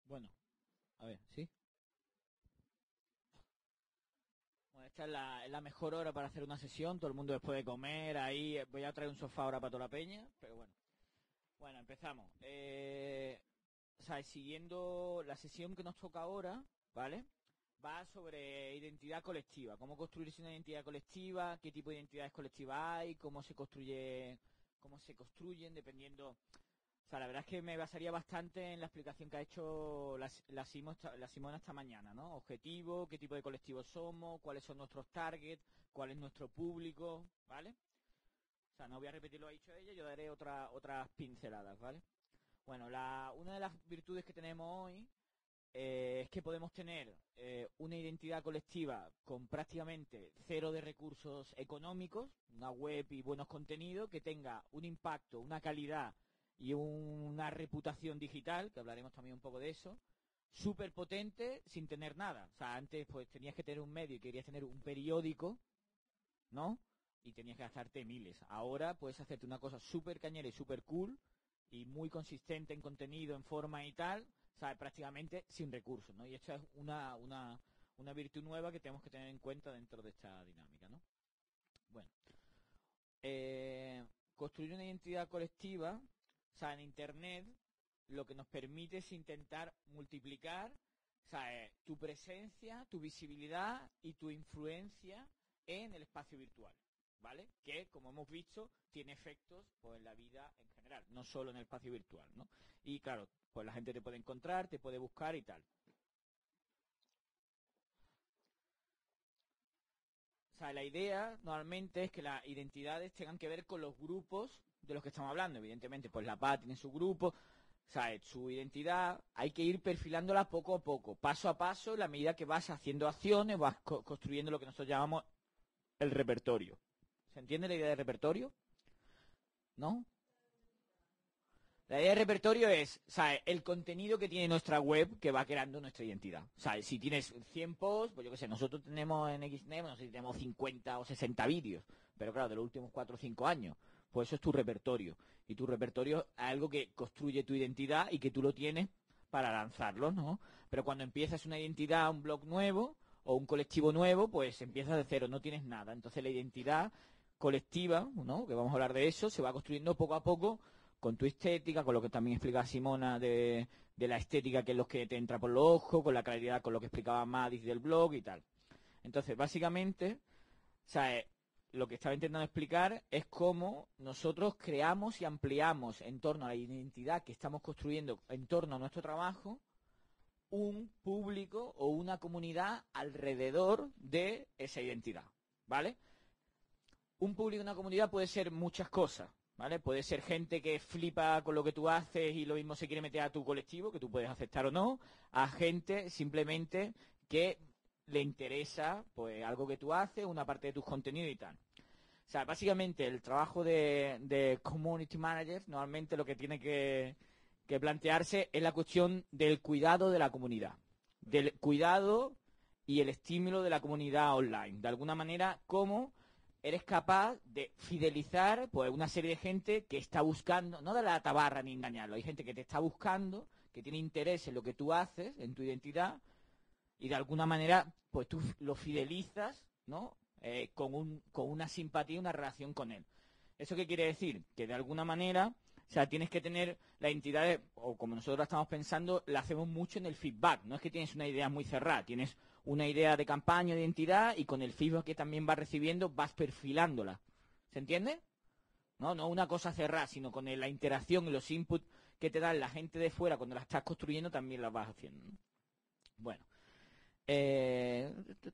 Bueno, a ver, ¿sí? Bueno, esta es la mejor hora para hacer una sesión. Todo el mundo después de comer, ahí voy a traer un sofá ahora para toda la peña, pero bueno. Bueno, empezamos. O sea, siguiendo la sesión que nos toca ahora, ¿vale? Va sobre identidad colectiva, cómo construirse una identidad colectiva, qué tipo de identidades colectivas hay, cómo se construyen, dependiendo. O sea, la verdad es que me basaría bastante en la explicación que ha hecho la Simona esta mañana, ¿no? Objetivo, qué tipo de colectivo somos, cuáles son nuestros targets, cuál es nuestro público, ¿vale? O sea, no voy a repetir lo que ha dicho ella, yo daré otras pinceladas, ¿vale? Bueno, una de las virtudes que tenemos hoy es que podemos tener una identidad colectiva con prácticamente cero de recursos económicos, una web y buenos contenidos, que tenga un impacto, una calidad y una reputación digital, que hablaremos también un poco de eso, súper potente sin tener nada. O sea, antes pues tenías que tener un medio y querías tener un periódico, ¿no? Y tenías que gastarte miles. Ahora puedes hacerte una cosa súper cañera y súper cool y muy consistente en contenido, en forma y tal, ¿sabes? Prácticamente sin recursos, ¿no? Y esto es una virtud nueva que tenemos que tener en cuenta dentro de esta dinámica, ¿no? Bueno, construir una identidad colectiva, o sea, en Internet, lo que nos permite es intentar multiplicar, ¿sabes? Tu presencia, tu visibilidad y tu influencia en el espacio virtual, ¿vale? Que, como hemos visto, tiene efectos pues, en la vida en general, no solo en el espacio virtual, ¿no? Y claro, pues la gente te puede encontrar, te puede buscar y tal. O sea, la idea normalmente es que las identidades tengan que ver con los grupos de los que estamos hablando. Evidentemente, pues la PA tiene su grupo, o sea, su identidad, hay que ir perfilándola poco a poco, paso a paso, en la medida que vas haciendo acciones, vas construyendo lo que nosotros llamamos el repertorio. ¿Se entiende la idea de repertorio? ¿No? La idea de repertorio es, ¿sabes? El contenido que tiene nuestra web que va creando nuestra identidad. ¿Sabes? Si tienes 100 posts, pues yo qué sé, nosotros tenemos en XNet, no sé si tenemos 50 o 60 vídeos, pero claro, de los últimos 4 o 5 años. Pues eso es tu repertorio. Y tu repertorio es algo que construye tu identidad y que tú lo tienes para lanzarlo, ¿no? Pero cuando empiezas una identidad, un blog nuevo o un colectivo nuevo, pues empiezas de cero, no tienes nada. Entonces la identidad colectiva, ¿no? Que vamos a hablar de eso, se va construyendo poco a poco con tu estética, con lo que también explicaba Simona de la estética, que es lo que te entra por los ojos, con la claridad, con lo que explicaba Madis del blog y tal. Entonces, básicamente, o sea, lo que estaba intentando explicar es cómo nosotros creamos y ampliamos en torno a la identidad que estamos construyendo en torno a nuestro trabajo un público o una comunidad alrededor de esa identidad, ¿vale? Un público, una comunidad puede ser muchas cosas, ¿vale? Puede ser gente que flipa con lo que tú haces y lo mismo se quiere meter a tu colectivo, que tú puedes aceptar o no, a gente simplemente que le interesa pues algo que tú haces, una parte de tus contenidos y tal. O sea, básicamente el trabajo de community manager normalmente lo que tiene que plantearse es la cuestión del cuidado de la comunidad, del cuidado y el estímulo de la comunidad online. De alguna manera, cómo eres capaz de fidelizar pues una serie de gente que está buscando, no de la tabarra ni engañarlo, hay gente que te está buscando, que tiene interés en lo que tú haces, en tu identidad, y de alguna manera pues tú lo fidelizas, ¿no? Con una simpatía, una relación con él. ¿Eso qué quiere decir? Que de alguna manera, o sea, tienes que tener la identidad, o como nosotros la estamos pensando, la hacemos mucho en el feedback. No es que tienes una idea muy cerrada, tienes una idea de campaña, de identidad, y con el feedback que también vas recibiendo, vas perfilándola. ¿Se entiende? No, no una cosa cerrada, sino con la interacción y los inputs que te dan la gente de fuera cuando la estás construyendo, también la vas haciendo, ¿no? Bueno. Eh,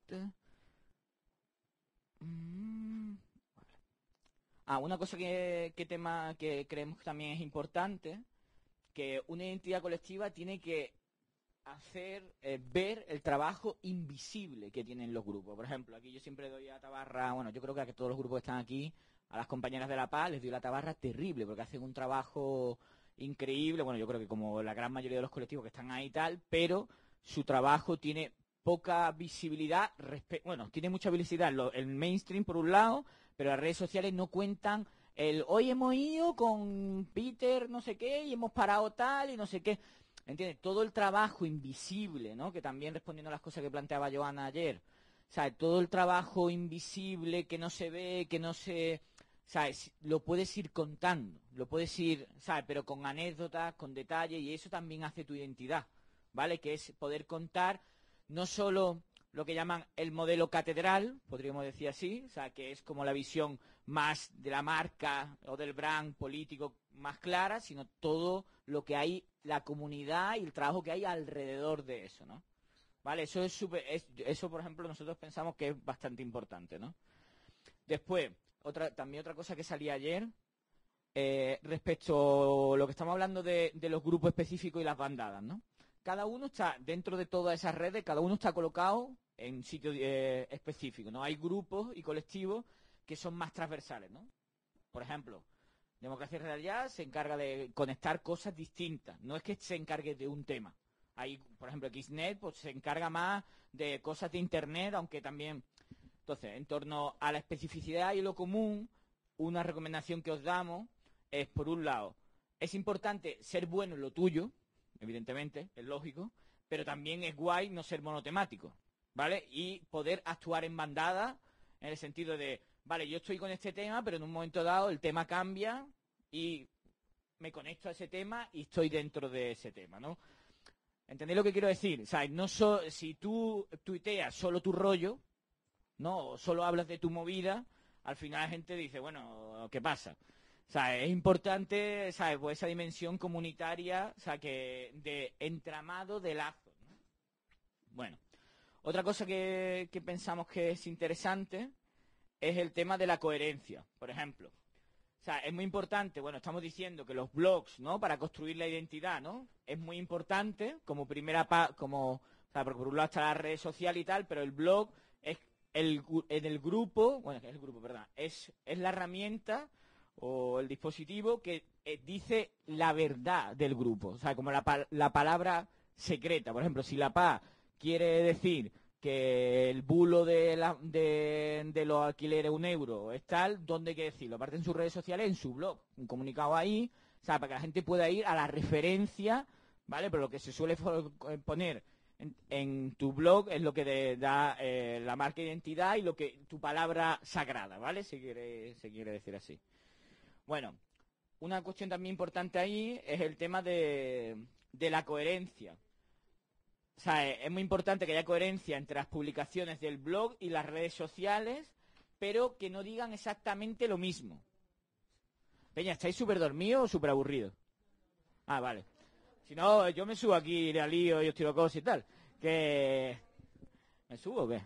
mm, una cosa que creemos que también es importante, que una identidad colectiva tiene que hacer ver el trabajo invisible que tienen los grupos. Por ejemplo, aquí yo siempre doy a tabarra, bueno, yo creo que a todos los grupos que están aquí, a las compañeras de La Paz, les doy la tabarra terrible, porque hacen un trabajo increíble, bueno, yo creo que como la gran mayoría de los colectivos que están ahí y tal, pero su trabajo tiene poca visibilidad, bueno, tiene mucha visibilidad el mainstream por un lado, pero las redes sociales no cuentan hoy hemos ido con Peter no sé qué y hemos parado tal y no sé qué. ¿entiendes? Todo el trabajo invisible, ¿no? Que también respondiendo a las cosas que planteaba Joana ayer, ¿sabes? Todo el trabajo invisible que no se ve, que no se... ¿Sabes? Lo puedes ir contando, lo puedes ir, ¿sabes? Pero con anécdotas, con detalles, y eso también hace tu identidad, ¿vale? Que es poder contar no solo lo que llaman el modelo catedral, podríamos decir así, o sea, que es como la visión más de la marca o del brand político más clara, sino todo lo que hay, la comunidad y el trabajo que hay alrededor de eso, ¿no? ¿Vale? Eso es eso, por ejemplo, nosotros pensamos que es bastante importante, ¿no? Después, también otra cosa que salía ayer, respecto a lo que estamos hablando de los grupos específicos y las bandadas, ¿no? Cada uno está, dentro de todas esas redes, cada uno está colocado en sitios específicos, ¿no? Hay grupos y colectivos que son más transversales, ¿no? Por ejemplo, Democracia Real ya se encarga de conectar cosas distintas, no es que se encargue de un tema. Hay, por ejemplo, Xnet pues, se encarga más de cosas de Internet, aunque también... Entonces, en torno a la especificidad y lo común, una recomendación que os damos es, por un lado, es importante ser bueno en lo tuyo, evidentemente, es lógico, pero también es guay no ser monotemático, ¿vale? Y poder actuar en bandada, en el sentido de, vale, yo estoy con este tema, pero en un momento dado el tema cambia y me conecto a ese tema y estoy dentro de ese tema, ¿no? ¿Entendéis lo que quiero decir? O sea, si tú tuiteas solo tu rollo, ¿no? O solo hablas de tu movida, al final la gente dice, bueno, ¿qué pasa? O sea, es importante, ¿sabes? Pues esa dimensión comunitaria, o sea, que de entramado de lazos, ¿no? Bueno, otra cosa que pensamos que es interesante es el tema de la coherencia, por ejemplo. O sea, es muy importante, bueno, estamos diciendo que los blogs, ¿no? Para construir la identidad, ¿no? Es muy importante como o sea, porque por un lado está la red social y tal, pero el blog es en el grupo, bueno, es el grupo, perdón, es la herramienta o el dispositivo que dice la verdad del grupo. O sea, como la palabra secreta. Por ejemplo, si la PA quiere decir que el bulo de los alquileres €1 es tal, ¿dónde hay que decirlo? Aparte en sus redes sociales, en su blog, un comunicado ahí, o sea, para que la gente pueda ir a la referencia, ¿vale? Pero lo que se suele poner en tu blog es lo que da la marca de identidad y lo que tu palabra sagrada, ¿vale? Se quiere decir así. Bueno, una cuestión también importante ahí es el tema de la coherencia. O sea, es muy importante que haya coherencia entre las publicaciones del blog y las redes sociales, pero que no digan exactamente lo mismo. Peña, ¿estáis súper dormidos o súper aburridos? Ah, vale. Si no, yo me subo aquí, le lío y os tiro cosas y tal. Que... ¿Me subo o qué?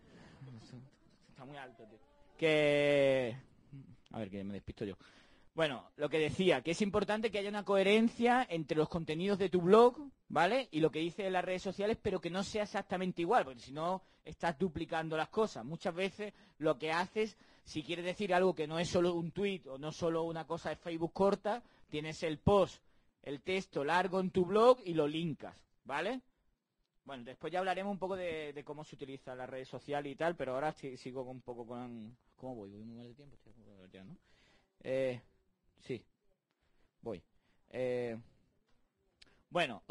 Está muy alto, tío. Que... A ver, que me despisto yo. Bueno, lo que decía, que es importante que haya una coherencia entre los contenidos de tu blog, ¿vale? Y lo que dice en las redes sociales, pero que no sea exactamente igual, porque si no estás duplicando las cosas. Muchas veces lo que haces, si quieres decir algo que no es solo un tweet o no solo una cosa de Facebook corta, tienes el post, el texto largo en tu blog y lo linkas, ¿vale? Bueno, después ya hablaremos un poco de cómo se utiliza las redes sociales y tal, pero ahora sigo un poco con... ¿Cómo voy? ¿Voy muy mal de tiempo? Ya, ¿no? Sí, voy. Bueno,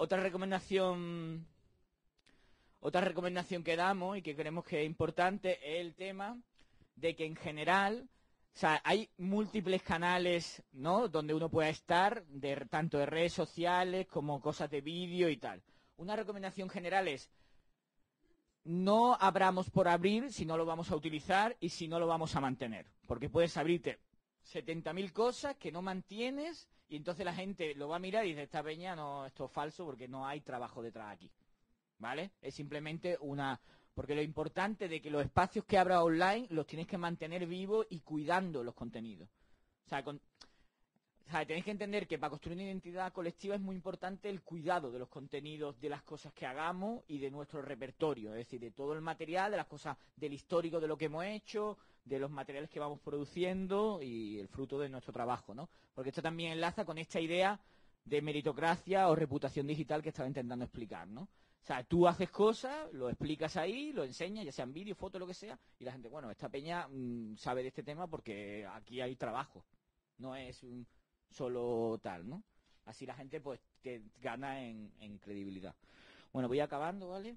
otra recomendación que damos y que creemos que es importante es el tema de que en general, o sea, hay múltiples canales, ¿no? Donde uno pueda estar, tanto de redes sociales como cosas de vídeo y tal. Una recomendación general es no abramos por abrir si no lo vamos a utilizar y si no lo vamos a mantener. Porque puedes abrirte 70.000 cosas que no mantienes y entonces la gente lo va a mirar y dice, esta peña no, esto es falso porque no hay trabajo detrás aquí. ¿Vale? Es simplemente porque lo importante de que los espacios que abras online los tienes que mantener vivos y cuidando los contenidos. O sea, tenéis que entender que para construir una identidad colectiva es muy importante el cuidado de los contenidos, de las cosas que hagamos y de nuestro repertorio, es decir, de todo el material, de las cosas, del histórico de lo que hemos hecho, de los materiales que vamos produciendo y el fruto de nuestro trabajo, ¿no? Porque esto también enlaza con esta idea de meritocracia o reputación digital que estaba intentando explicar, ¿no? O sea, tú haces cosas, lo explicas ahí, lo enseñas, ya sean vídeo, foto, lo que sea, y la gente, bueno, esta peña sabe de este tema porque aquí hay trabajo, no es solo tal, ¿no? Así la gente pues gana en credibilidad. Bueno, voy acabando, ¿vale?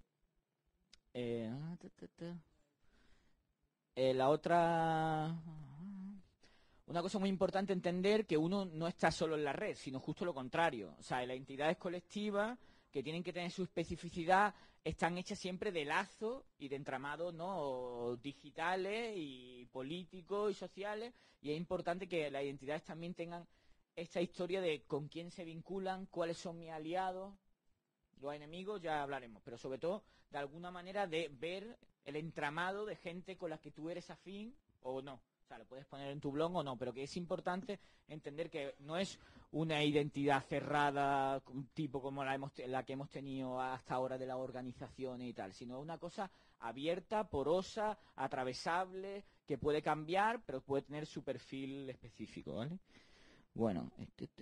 La otra... Una cosa muy importante entender que uno no está solo en la red, sino justo lo contrario. O sea, las entidades colectivas que tienen que tener su especificidad están hechas siempre de lazos y de entramados, ¿no?, digitales y políticos y sociales, y es importante que las identidades también tengan esta historia de con quién se vinculan, cuáles son mis aliados, los enemigos, ya hablaremos, pero sobre todo de alguna manera de ver el entramado de gente con la que tú eres afín o no. O sea, lo puedes poner en tu blog o no, pero que es importante entender que no es una identidad cerrada, tipo como la que hemos tenido hasta ahora de las organizaciones y tal, sino una cosa abierta, porosa, atravesable, que puede cambiar, pero puede tener su perfil específico, ¿vale? Bueno,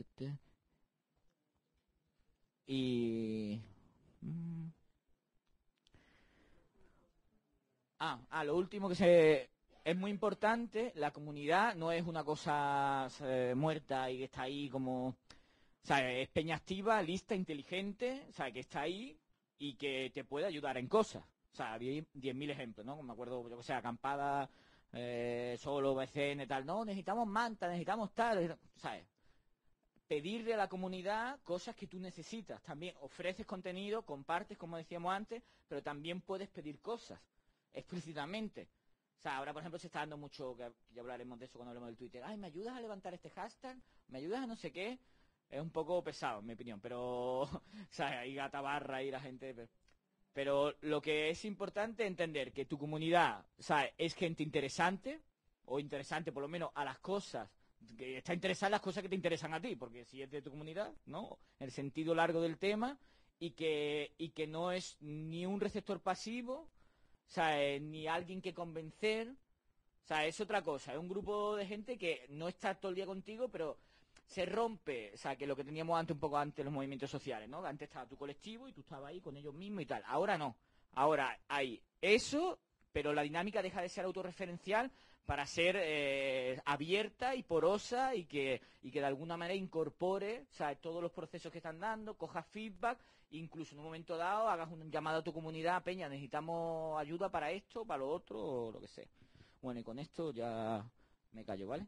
y... lo último es muy importante, la comunidad no es una cosa muerta y que está ahí como... O sea, es peña activa, lista, inteligente, o sea, que está ahí y que te puede ayudar en cosas. O sea, había 10.000 ejemplos, ¿no? Me acuerdo, yo que sé, acampada, solo, BCN, tal. No, necesitamos manta, necesitamos tal, ¿sabes? Pedirle a la comunidad cosas que tú necesitas. También ofreces contenido, compartes, como decíamos antes, pero también puedes pedir cosas explícitamente. O sea, ahora, por ejemplo, se está dando mucho, que ya hablaremos de eso cuando hablemos del Twitter. Ay, ¿me ayudas a levantar este hashtag? ¿Me ayudas a no sé qué? Es un poco pesado, en mi opinión, pero, o sea, hay gata barra y la gente... Pero lo que es importante es entender que tu comunidad, o sea, es gente interesante, o interesante por lo menos a las cosas, que está interesada en las cosas que te interesan a ti, porque si es de tu comunidad, ¿no? El sentido largo del tema, y que no es ni un receptor pasivo, o sea, ni alguien que convencer, o sea, es otra cosa, es un grupo de gente que no está todo el día contigo, pero se rompe, o sea, que lo que teníamos antes, un poco antes, los movimientos sociales, ¿no? Antes estaba tu colectivo y tú estabas ahí con ellos mismos y tal. Ahora no. Ahora hay eso, pero la dinámica deja de ser autorreferencial para ser abierta y porosa y que de alguna manera incorpore, o sea, todos los procesos que están dando, coja feedback, incluso en un momento dado hagas un llamado a tu comunidad, Peña, necesitamos ayuda para esto, para lo otro, o lo que sea. Bueno, y con esto ya me callo, ¿vale?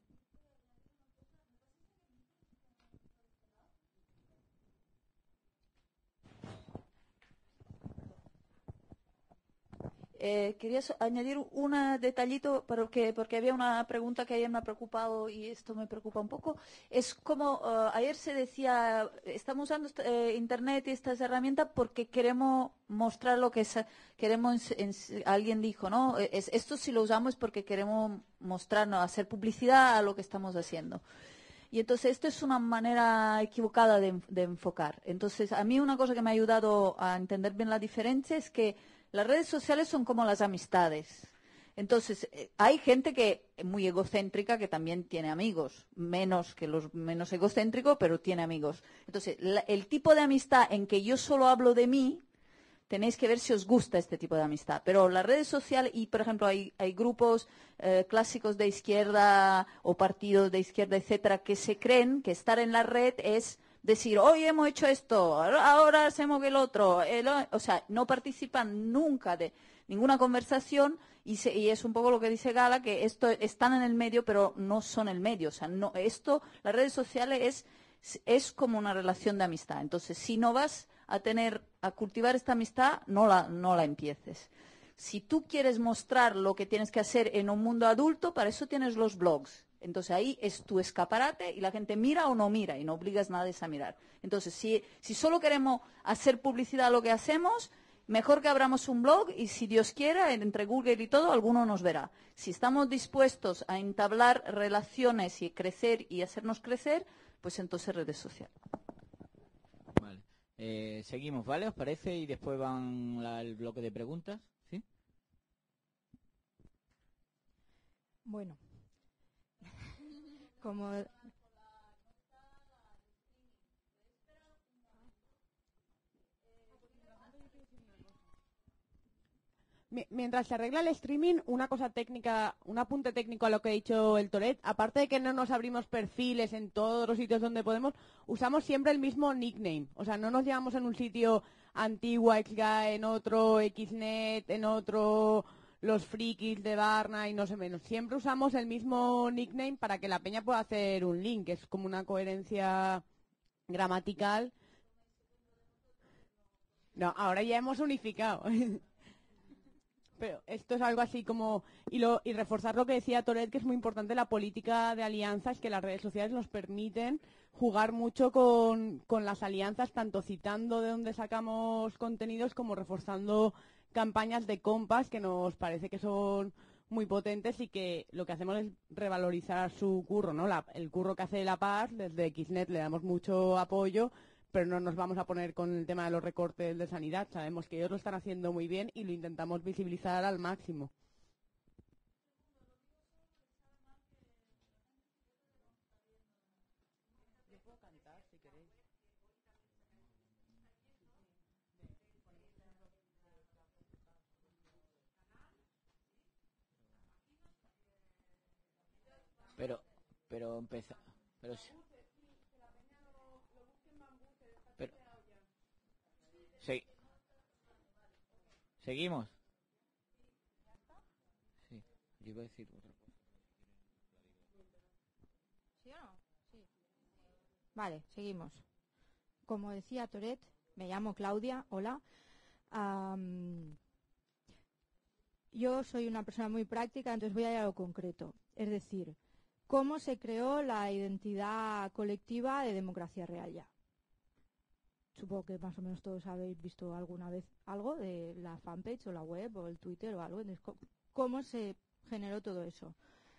Quería añadir un detallito porque había una pregunta que ayer me ha preocupado y esto me preocupa un poco. Es como ayer se decía, estamos usando Internet y estas herramientas porque queremos mostrar lo que queremos. Alguien dijo, ¿no? Esto si lo usamos es porque queremos mostrarnos, hacer publicidad a lo que estamos haciendo. Y entonces esto es una manera equivocada de enfocar. Entonces a mí una cosa que me ha ayudado a entender bien la diferencia es que las redes sociales son como las amistades. Entonces hay gente que es muy egocéntrica que también tiene amigos, menos que los menos egocéntricos, pero tiene amigos. Entonces el tipo de amistad en que yo solo hablo de mí, tenéis que ver si os gusta este tipo de amistad. Pero las redes sociales, y por ejemplo hay grupos clásicos de izquierda o partidos de izquierda, etcétera, que se creen que estar en la red es decir, hoy hemos hecho esto, ahora hacemos el otro. O sea, no participan nunca de ninguna conversación y es un poco lo que dice Gala, que están en el medio, pero no son el medio. O sea, no, las redes sociales es como una relación de amistad. Entonces, si no vas a cultivar esta amistad, no la empieces. Si tú quieres mostrar lo que tienes que hacer en un mundo adulto, para eso tienes los blogs. Entonces ahí es tu escaparate y la gente mira o no mira y no obligas a nadie a mirar. Entonces, si solo queremos hacer publicidad a lo que hacemos, mejor que abramos un blog y si Dios quiera, entre Google y todo, alguno nos verá. Si estamos dispuestos a entablar relaciones y crecer y hacernos crecer, pues entonces redes sociales. Vale. Seguimos, ¿vale? ¿Os parece? Y después van el bloque de preguntas, ¿sí? Bueno, como Mientras se arregla el streaming, una cosa técnica, un apunte técnico a lo que ha dicho el Toret, aparte de que no nos abrimos perfiles en todos los sitios donde podemos, usamos siempre el mismo nickname. O sea, no nos llevamos en un sitio Antigua, Xguy, en otro Xnet, en otro Los Frikis de Barna y no sé menos. Siempre usamos el mismo nickname para que la peña pueda hacer un link, es como una coherencia gramatical. No, ahora ya hemos unificado. Pero esto es algo así como... Y reforzar lo que decía Toret, que es muy importante la política de alianzas, que las redes sociales nos permiten jugar mucho con las alianzas, tanto citando de dónde sacamos contenidos como reforzando campañas de compas que nos parece que son muy potentes y que lo que hacemos es revalorizar su curro, ¿no? El curro que hace La Paz, desde Xnet le damos mucho apoyo, pero no nos vamos a poner con el tema de los recortes de sanidad. Sabemos que ellos lo están haciendo muy bien y lo intentamos visibilizar al máximo. Yo puedo cantar si queréis. Pero empezó. Pero, pero sí. ¿Seguimos? Sí. Yo iba a decir otra cosa. ¿Sí o no? Sí. Vale, seguimos. Como decía Toret, me llamo Claudia, hola. Yo soy una persona muy práctica, entonces voy a ir a lo concreto. Es decir, ¿cómo se creó la identidad colectiva de Democracia Real Ya? Supongo que más o menos todos habéis visto alguna vez algo de la fanpage o la web o el Twitter o algo. Entonces, ¿cómo se generó todo eso?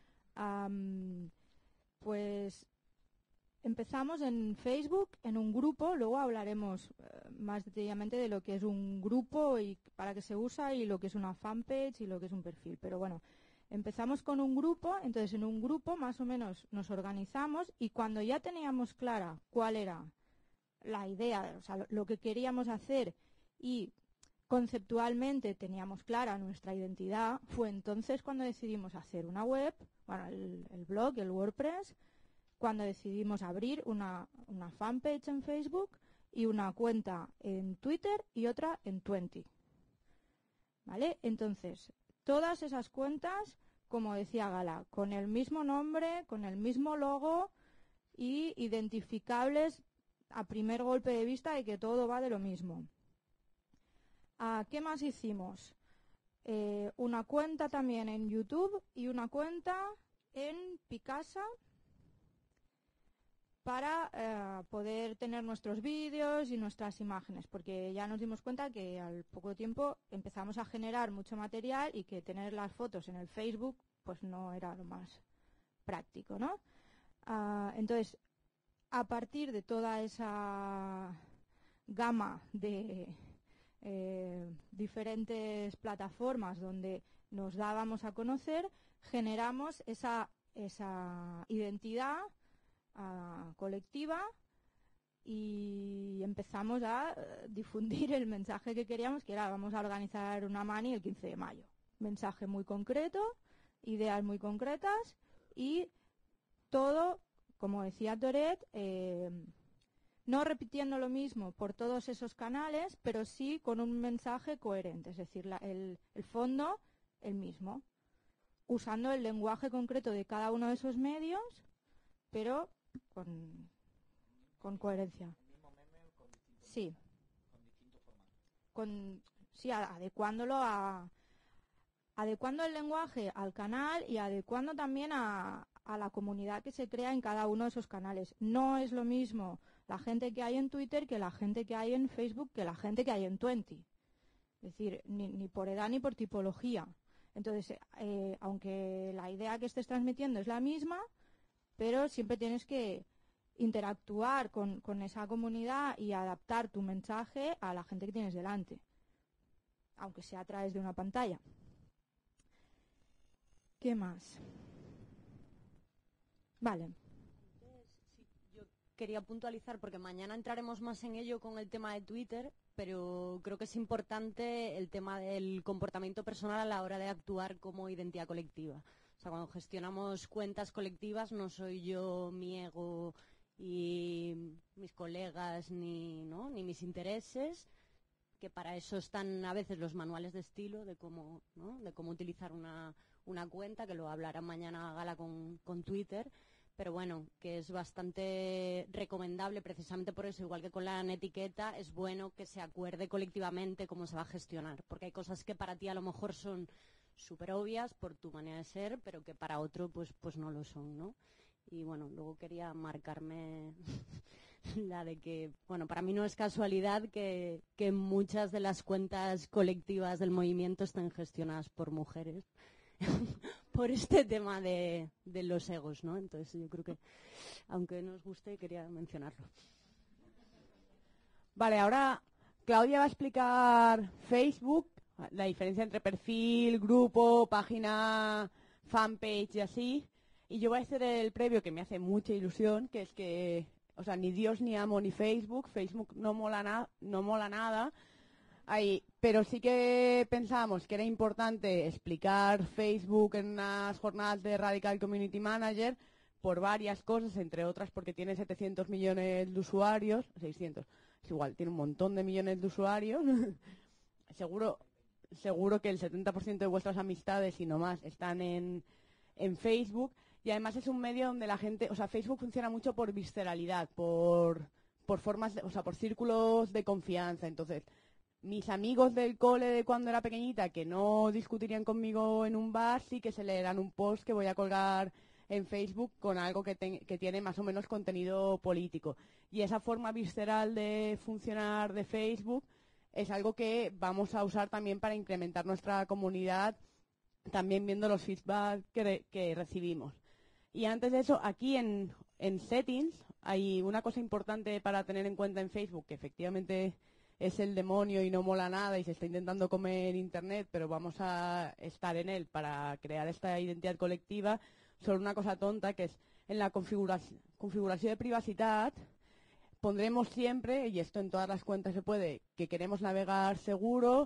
Pues empezamos en Facebook, en un grupo, luego hablaremos más detalladamente de lo que es un grupo y para qué se usa y lo que es una fanpage y lo que es un perfil. Pero bueno, empezamos con un grupo, entonces en un grupo más o menos nos organizamos y cuando ya teníamos clara cuál era la idea, o sea, lo que queríamos hacer y conceptualmente teníamos clara nuestra identidad, fue entonces cuando decidimos hacer una web, bueno, el blog, el WordPress, cuando decidimos abrir una fanpage en Facebook y una cuenta en Twitter y otra en Twenty. ¿Vale? Entonces, todas esas cuentas, como decía Gala, con el mismo nombre, con el mismo logo y identificables a primer golpe de vista de que todo va de lo mismo. ¿Qué más hicimos? Una cuenta también en YouTube y una cuenta en Picasa para poder tener nuestros vídeos y nuestras imágenes, porque ya nos dimos cuenta que al poco tiempo empezamos a generar mucho material y que tener las fotos en el Facebook pues no era lo más práctico, ¿no? Entonces, a partir de toda esa gama de diferentes plataformas donde nos dábamos a conocer, generamos esa identidad colectiva y empezamos a difundir el mensaje que queríamos, que era vamos a organizar una mani el 15 de mayo. Mensaje muy concreto, ideas muy concretas y todo, como decía Toret, no repitiendo lo mismo por todos esos canales, pero sí con un mensaje coherente, es decir, el fondo el mismo, usando el lenguaje concreto de cada uno de esos medios, pero con coherencia. Sí. Sí, adecuando el lenguaje al canal y adecuando también a la comunidad que se crea en cada uno de esos canales. No es lo mismo la gente que hay en Twitter que la gente que hay en Facebook que la gente que hay en Twenty. Es decir, ni por edad ni por tipología. Entonces, aunque la idea que estés transmitiendo es la misma, pero siempre tienes que interactuar con esa comunidad y adaptar tu mensaje a la gente que tienes delante, aunque sea a través de una pantalla. ¿Qué más? Vale. quería puntualizar, porque mañana entraremos más en ello con el tema de Twitter, pero creo que es importante el tema del comportamiento personal a la hora de actuar como identidad colectiva. O sea, cuando gestionamos cuentas colectivas no soy yo, mi ego y mis colegas ni mis intereses, que para eso están a veces los manuales de estilo de cómo utilizar una cuenta, que lo hablará mañana Gala con Twitter, pero bueno, que es bastante recomendable precisamente por eso, igual que con la etiqueta, es bueno que se acuerde colectivamente cómo se va a gestionar, porque hay cosas que para ti a lo mejor son súper obvias por tu manera de ser, pero que para otro pues no lo son, ¿no? Y bueno, luego quería marcarme la de que, bueno, para mí no es casualidad que muchas de las cuentas colectivas del movimiento estén gestionadas por mujeres por este tema de los egos, ¿no? Entonces yo creo que, aunque no os guste, quería mencionarlo. Vale, ahora Claudia va a explicar Facebook, la diferencia entre perfil, grupo, página, fanpage y así. Y yo voy a hacer el previo que me hace mucha ilusión, que es que, o sea, ni Dios ni amo ni Facebook. Facebook no mola nada. Ahí, pero sí que pensábamos que era importante explicar Facebook en unas jornadas de Radical Community Manager por varias cosas, entre otras porque tiene 700 millones de usuarios, 600, es igual, tiene un montón de millones de usuarios. Seguro que el 70% de vuestras amistades y no más están en Facebook, y además es un medio donde la gente, o sea, Facebook funciona mucho por visceralidad, por formas, o sea, por círculos de confianza. Entonces, mis amigos del cole de cuando era pequeñita, que no discutirían conmigo en un bar, sí que se leerán un post que voy a colgar en Facebook con algo que tiene más o menos contenido político. Y esa forma visceral de funcionar de Facebook es algo que vamos a usar también para incrementar nuestra comunidad, también viendo los feedback que recibimos. Y antes de eso, aquí en Settings hay una cosa importante para tener en cuenta en Facebook, que efectivamente es el demonio y no mola nada y se está intentando comer Internet, pero vamos a estar en él para crear esta identidad colectiva. Solo una cosa tonta, que es en la configuración de privacidad, pondremos siempre, y esto en todas las cuentas se puede, que queremos navegar seguro,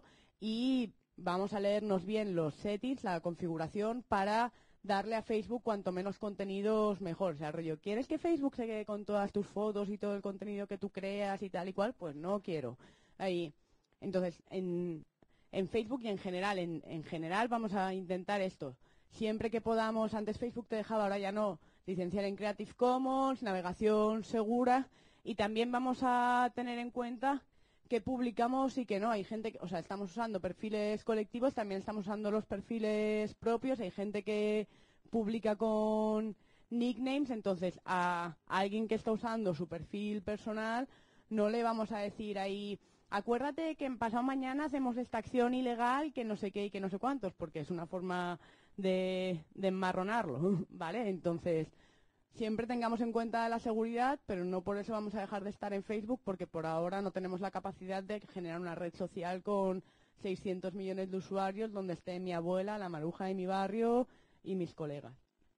y vamos a leernos bien los settings, la configuración, para darle a Facebook cuanto menos contenidos mejor. O sea, rollo, ¿quieres que Facebook se quede con todas tus fotos y todo el contenido que tú creas y tal y cual? Pues no quiero. Ahí. Entonces, en Facebook y en general vamos a intentar esto. Siempre que podamos, antes Facebook te dejaba, ahora ya no, licenciar en Creative Commons, navegación segura, y también vamos a tener en cuenta que publicamos y que no. Hay gente que, o sea, estamos usando perfiles colectivos, también estamos usando los perfiles propios. Hay gente que publica con nicknames, entonces a alguien que está usando su perfil personal no le vamos a decir ahí, acuérdate que en pasado mañana hacemos esta acción ilegal, que no sé qué y que no sé cuántos, porque es una forma de enmarronarlo, ¿vale? Entonces, siempre tengamos en cuenta la seguridad, pero no por eso vamos a dejar de estar en Facebook, porque por ahora no tenemos la capacidad de generar una red social con 600 millones de usuarios donde esté mi abuela, la maruja de mi barrio y mis colegas.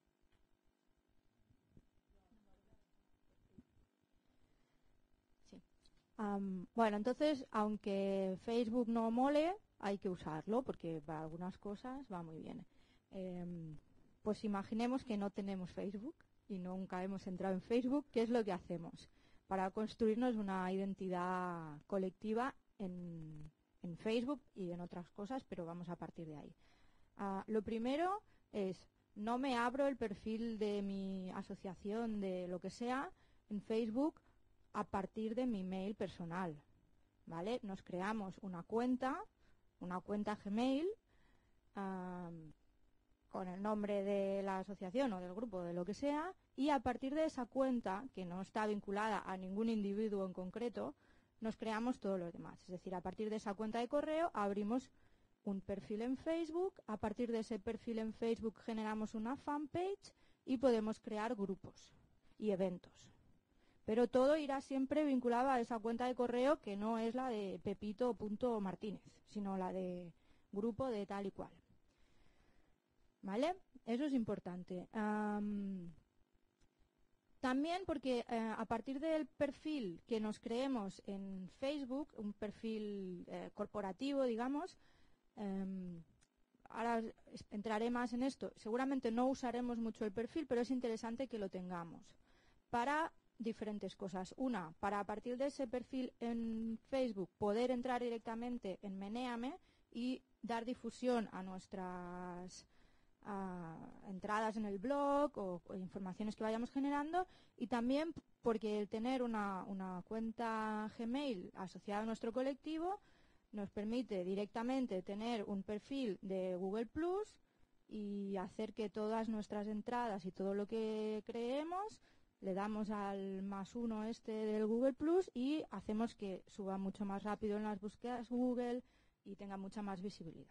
Sí. Bueno, entonces, aunque Facebook no mole, hay que usarlo porque para algunas cosas va muy bien. Pues imaginemos que no tenemos Facebook y nunca hemos entrado en Facebook. ¿Qué es lo que hacemos para construirnos una identidad colectiva en Facebook y en otras cosas? Pero vamos a partir de ahí. Lo primero es, no me abro el perfil de mi asociación, de lo que sea, en Facebook a partir de mi mail personal, ¿vale? Nos creamos una cuenta Gmail, con el nombre de la asociación o del grupo, de lo que sea, y a partir de esa cuenta, que no está vinculada a ningún individuo en concreto, nos creamos todos los demás. Es decir, a partir de esa cuenta de correo abrimos un perfil en Facebook, a partir de ese perfil en Facebook generamos una fanpage y podemos crear grupos y eventos. Pero todo irá siempre vinculado a esa cuenta de correo, que no es la de pepito.martínez, sino la de grupo de tal y cual. ¿Vale? Eso es importante. También porque a partir del perfil que nos creemos en Facebook, un perfil corporativo, digamos, ahora entraré más en esto, seguramente no usaremos mucho el perfil, pero es interesante que lo tengamos para diferentes cosas. Una, para a partir de ese perfil en Facebook poder entrar directamente en Menéame y dar difusión a nuestras entradas en el blog o informaciones que vayamos generando, y también porque el tener una cuenta Gmail asociada a nuestro colectivo nos permite directamente tener un perfil de Google Plus y hacer que todas nuestras entradas y todo lo que creemos le damos al +1 del Google Plus y hacemos que suba mucho más rápido en las búsquedas Google y tenga mucha más visibilidad.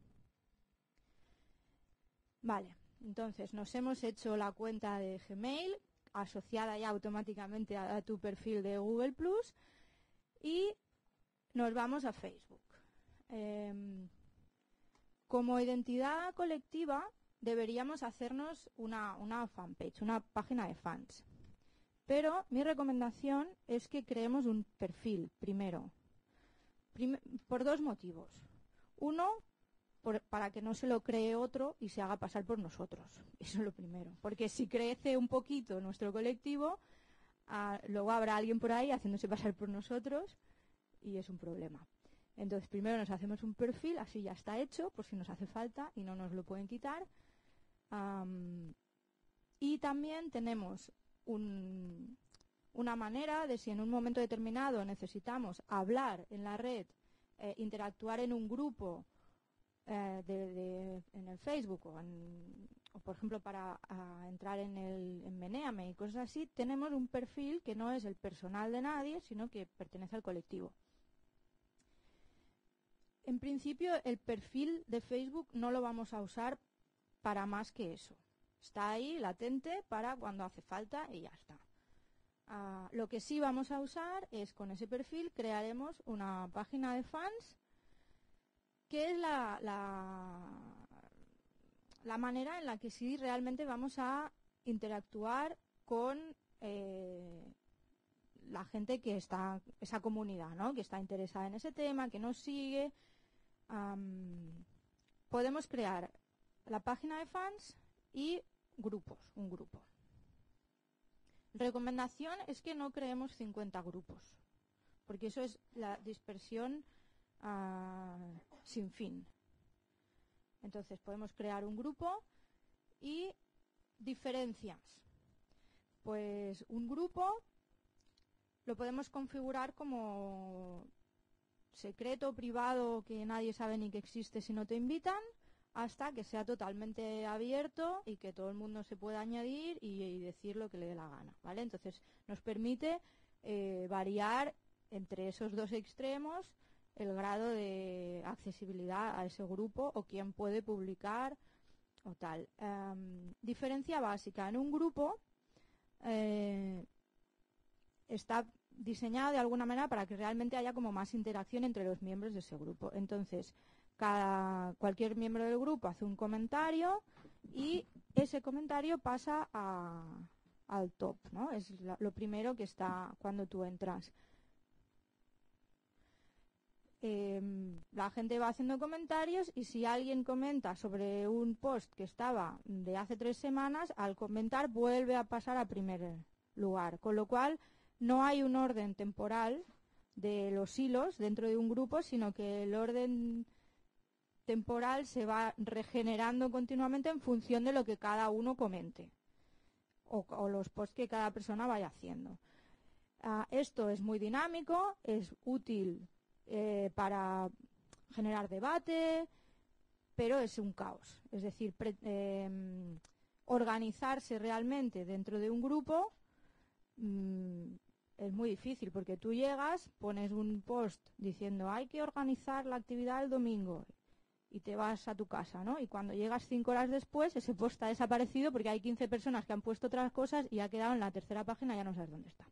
Vale, entonces nos hemos hecho la cuenta de Gmail asociada ya automáticamente a tu perfil de Google Plus y nos vamos a Facebook. Como identidad colectiva deberíamos hacernos una fanpage, una página de fans. Pero mi recomendación es que creemos un perfil primero, por dos motivos. Uno, para que no se lo cree otro y se haga pasar por nosotros. Eso es lo primero. Porque si crece un poquito nuestro colectivo, luego habrá alguien por ahí haciéndose pasar por nosotros y es un problema. Entonces, primero nos hacemos un perfil, así ya está hecho, por si nos hace falta y no nos lo pueden quitar. Y también tenemos una manera de, si en un momento determinado necesitamos hablar en la red, interactuar en un grupo, en el Facebook o por ejemplo para entrar en Menéame y cosas así, tenemos un perfil que no es el personal de nadie, sino que pertenece al colectivo. En principio el perfil de Facebook no lo vamos a usar para más que eso. Está ahí latente para cuando hace falta y ya está. Lo que sí vamos a usar es, con ese perfil crearemos una página de fans, que es la manera en la que sí realmente vamos a interactuar con la gente que está, esa comunidad, ¿no?, que está interesada en ese tema, que nos sigue. Podemos crear la página de fans y un grupo. Recomendación es que no creemos 50 grupos, porque eso es la dispersión sin fin. Entonces podemos crear un grupo y diferencias. Pues un grupo lo podemos configurar como secreto, privado, que nadie sabe ni que existe si no te invitan, hasta que sea totalmente abierto y que todo el mundo se pueda añadir y decir lo que le dé la gana, ¿vale? Entonces nos permite variar entre esos dos extremos el grado de accesibilidad a ese grupo o quién puede publicar o tal. Diferencia básica. En un grupo está diseñado de alguna manera para que realmente haya como más interacción entre los miembros de ese grupo. Entonces, cualquier miembro del grupo hace un comentario y ese comentario pasa al top, ¿no? Es lo primero que está cuando tú entras. La gente va haciendo comentarios y si alguien comenta sobre un post que estaba de hace 3 semanas, al comentar vuelve a pasar a primer lugar, con lo cual no hay un orden temporal de los hilos dentro de un grupo, sino que el orden temporal se va regenerando continuamente en función de lo que cada uno comente o los posts que cada persona vaya haciendo. Esto es muy dinámico, es útil para generar debate, pero es un caos. Es decir, organizarse realmente dentro de un grupo es muy difícil, porque tú llegas, pones un post diciendo hay que organizar la actividad el domingo y te vas a tu casa, ¿no? Y cuando llegas 5 horas después, ese post ha desaparecido porque hay 15 personas que han puesto otras cosas y ha quedado en la tercera página y ya no sabes dónde está.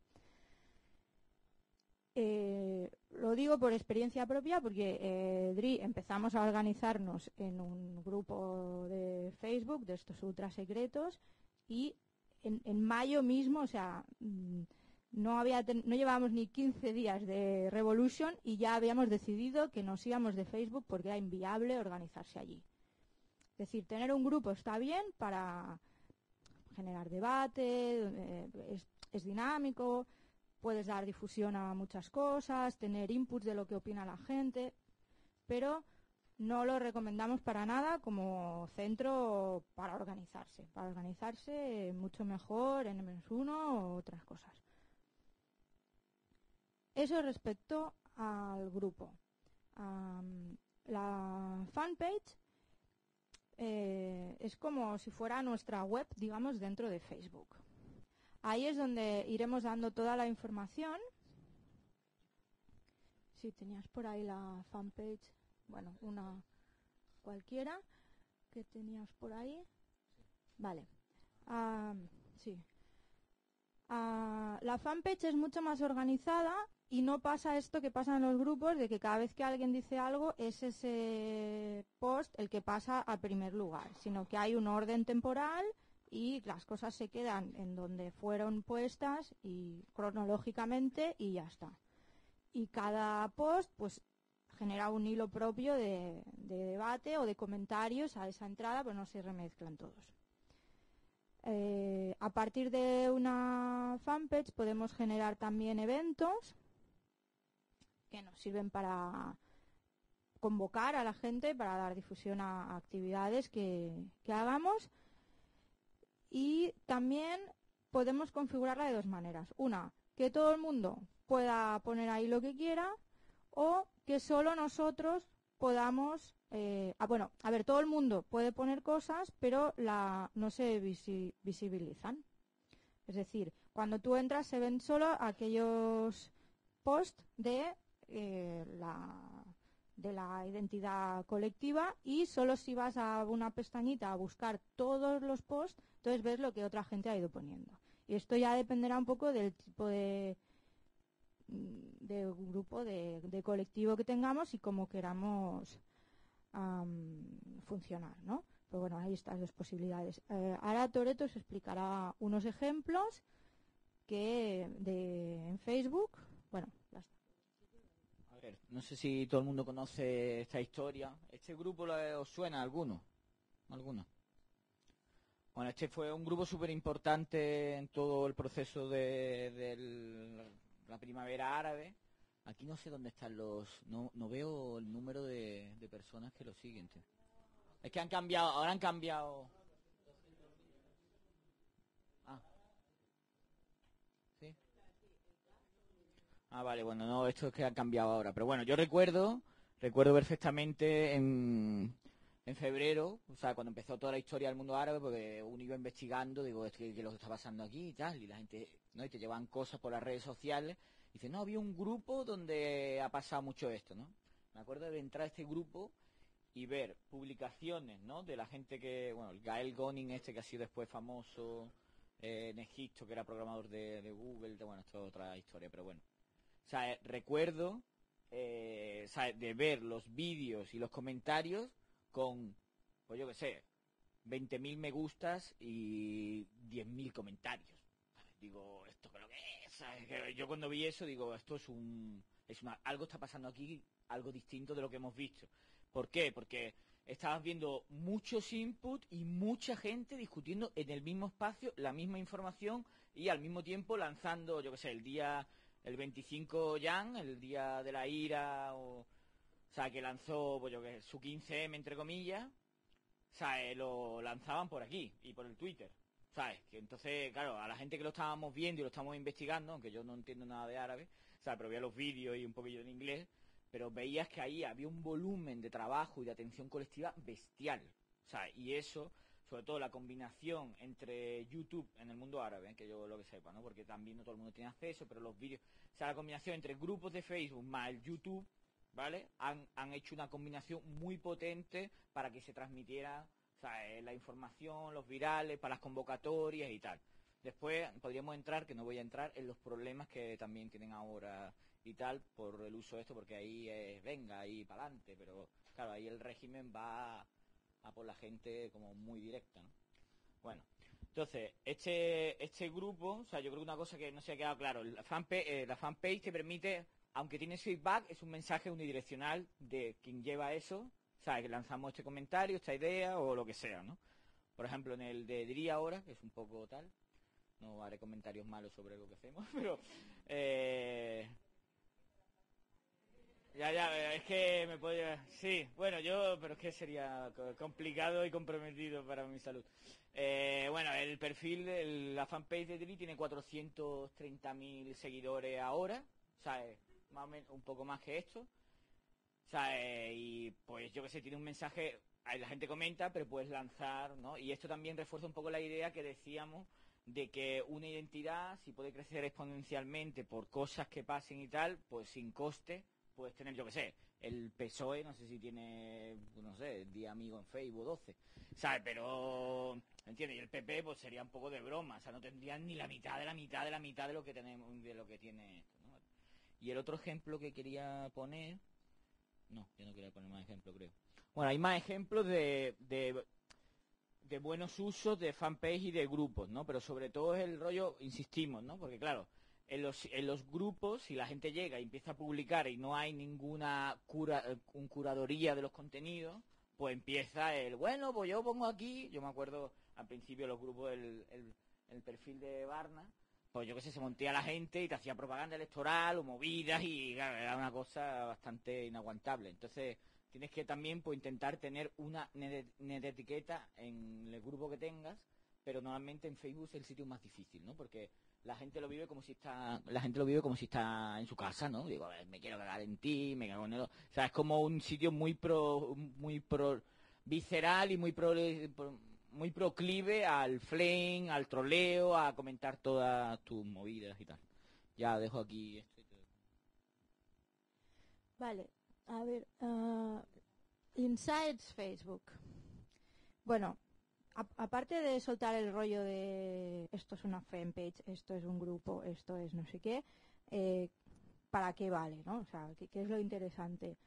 Lo digo por experiencia propia porque Dri empezamos a organizarnos en un grupo de Facebook de estos ultra secretos y en mayo mismo, o sea, no llevábamos ni 15 días de Revolution y ya habíamos decidido que nos íbamos de Facebook porque era inviable organizarse allí. Es decir, tener un grupo está bien para generar debate, es dinámico, puedes dar difusión a muchas cosas, tener inputs de lo que opina la gente, pero no lo recomendamos para nada como centro para organizarse. Para organizarse mucho mejor en N-1 o otras cosas. Eso respecto al grupo. La fanpage es como si fuera nuestra web, digamos, dentro de Facebook. Ahí es donde iremos dando toda la información. Si tenías por ahí la fanpage, bueno, una cualquiera que tenías por ahí. Vale. Sí. La fanpage es mucho más organizada y no pasa esto que pasa en los grupos de que cada vez que alguien dice algo es ese post el que pasa al primer lugar, sino que hay un orden temporal y las cosas se quedan en donde fueron puestas y cronológicamente y ya está. Y cada post pues genera un hilo propio de debate o de comentarios a esa entrada, pero no se remezclan todos. A partir de una fanpage podemos generar también eventos que nos sirven para convocar a la gente, para dar difusión a actividades que hagamos. Y también podemos configurarla de dos maneras. Una, que todo el mundo pueda poner ahí lo que quiera, o que solo nosotros podamos... todo el mundo puede poner cosas, pero no se visibilizan. Es decir, cuando tú entras se ven solo aquellos posts de la identidad colectiva, y solo si vas a una pestañita a buscar todos los posts, entonces ves lo que otra gente ha ido poniendo. Y esto ya dependerá un poco del tipo de grupo, de colectivo que tengamos y cómo queramos funcionar, ¿no? Pero bueno, ahí están las posibilidades. Ahora Toretto os explicará unos ejemplos en Facebook. Bueno, ya está. A ver, no sé si todo el mundo conoce esta historia. ¿Este grupo os suena a alguno? ¿Alguno? Bueno, este fue un grupo súper importante en todo el proceso de la primavera árabe. Aquí no sé dónde están no veo el número de personas que lo siguen, tío. Es que ahora han cambiado... Ah. ¿Sí? Ah, vale, bueno, no, esto es que ha cambiado ahora. Pero bueno, yo recuerdo perfectamente en febrero, o sea, cuando empezó toda la historia del mundo árabe, porque uno iba investigando, digo, es que lo que está pasando aquí y tal, y la gente, ¿no? Y te llevan cosas por las redes sociales, y dice, no, había un grupo donde ha pasado mucho esto, ¿no? Me acuerdo de entrar a este grupo y ver publicaciones, ¿no? De la gente que, bueno, el Gael Gonin que ha sido después famoso en Egipto, que era programador de Google, bueno, esto es otra historia, pero bueno. O sea, recuerdo de ver los vídeos y los comentarios con, pues yo qué sé, 20.000 me gustas y 10.000 comentarios. Digo, ¿esto creo que es? ¿Sabes? Yo cuando vi eso digo, esto algo está pasando aquí, algo distinto de lo que hemos visto. ¿Por qué? Porque estabas viendo muchos inputs y mucha gente discutiendo en el mismo espacio la misma información y al mismo tiempo lanzando, yo qué sé, el 25 Jan, el día de la ira, o sea, que lanzó, pues yo que su 15M, entre comillas, ¿sabes? Lo lanzaban por aquí y por el Twitter, ¿sabes? Que entonces, claro, a la gente que lo estábamos viendo y lo estamos investigando, aunque yo no entiendo nada de árabe, ¿sabes? Pero veía los vídeos y un poquillo en inglés, pero veías que ahí había un volumen de trabajo y de atención colectiva bestial, ¿sabes? Y eso, sobre todo la combinación entre YouTube en el mundo árabe, que yo lo que sepa, ¿no? Porque también no todo el mundo tiene acceso, pero los vídeos, o sea, la combinación entre grupos de Facebook más el YouTube, ¿vale? Han hecho una combinación muy potente para que se transmitiera, o sea, la información, los virales, para las convocatorias y tal. Después podríamos entrar, que no voy a entrar, en los problemas que también tienen ahora y tal, por el uso de esto, porque ahí venga, ahí para adelante, pero claro, ahí el régimen va a por la gente como muy directa, ¿no? Bueno, Entonces, este grupo, o sea, yo creo que una cosa que no se ha quedado claro, la fanpage te permite, aunque tiene feedback, es un mensaje unidireccional de quien lleva eso, o sea, que lanzamos este comentario, esta idea o lo que sea, ¿no? Por ejemplo, en el de Diría Ahora, que es un poco tal, no haré comentarios malos sobre lo que hacemos, pero... Ya, es que me podría... Sí, bueno, pero es que sería complicado y comprometido para mi salud. Bueno, el perfil, la fanpage de Dri tiene 430.000 seguidores ahora, o sea, más o menos un poco más que esto. O sea, y pues yo que sé, tiene un mensaje, ahí la gente comenta, pero puedes lanzar, ¿no? Y esto también refuerza un poco la idea que decíamos de que una identidad, si puede crecer exponencialmente por cosas que pasen y tal, pues sin coste, puedes tener, yo que sé, el PSOE, no sé si tiene, no sé, 10 amigos en Facebook, 12, ¿sabes? Pero, ¿entiendes? Y el PP, pues sería un poco de broma, o sea, no tendrían ni la mitad de la mitad de la mitad de lo que tenemos, de lo que tiene esto, ¿no? Y el otro ejemplo que quería poner, no, yo no quería poner más ejemplos, creo. Bueno, hay más ejemplos de buenos usos de fanpage y de grupos, ¿no? Pero sobre todo es el rollo, insistimos, ¿no? Porque claro, en los grupos, si la gente llega y empieza a publicar y no hay ninguna curaduría de los contenidos, pues empieza bueno, pues yo pongo aquí, yo me acuerdo al principio los grupos, el perfil de Barna, pues yo qué sé, se montía la gente y te hacía propaganda electoral o movidas y claro, era una cosa bastante inaguantable. Entonces tienes que también pues intentar tener una etiqueta en el grupo que tengas, pero normalmente en Facebook es el sitio más difícil, ¿no? Porque la gente lo vive como si está en su casa, ¿no? Digo, a ver, me quiero cagar en ti, me cago en él. O sea, es como un sitio muy pro visceral y muy proclive al flame, al troleo, a comentar todas tus movidas y tal. Ya dejo aquí esto. Vale, a ver, Insights Facebook. Bueno, aparte de soltar el rollo de esto es una fanpage, esto es un grupo, esto es no sé qué, ¿para qué vale, no? O sea, ¿qué es lo interesante?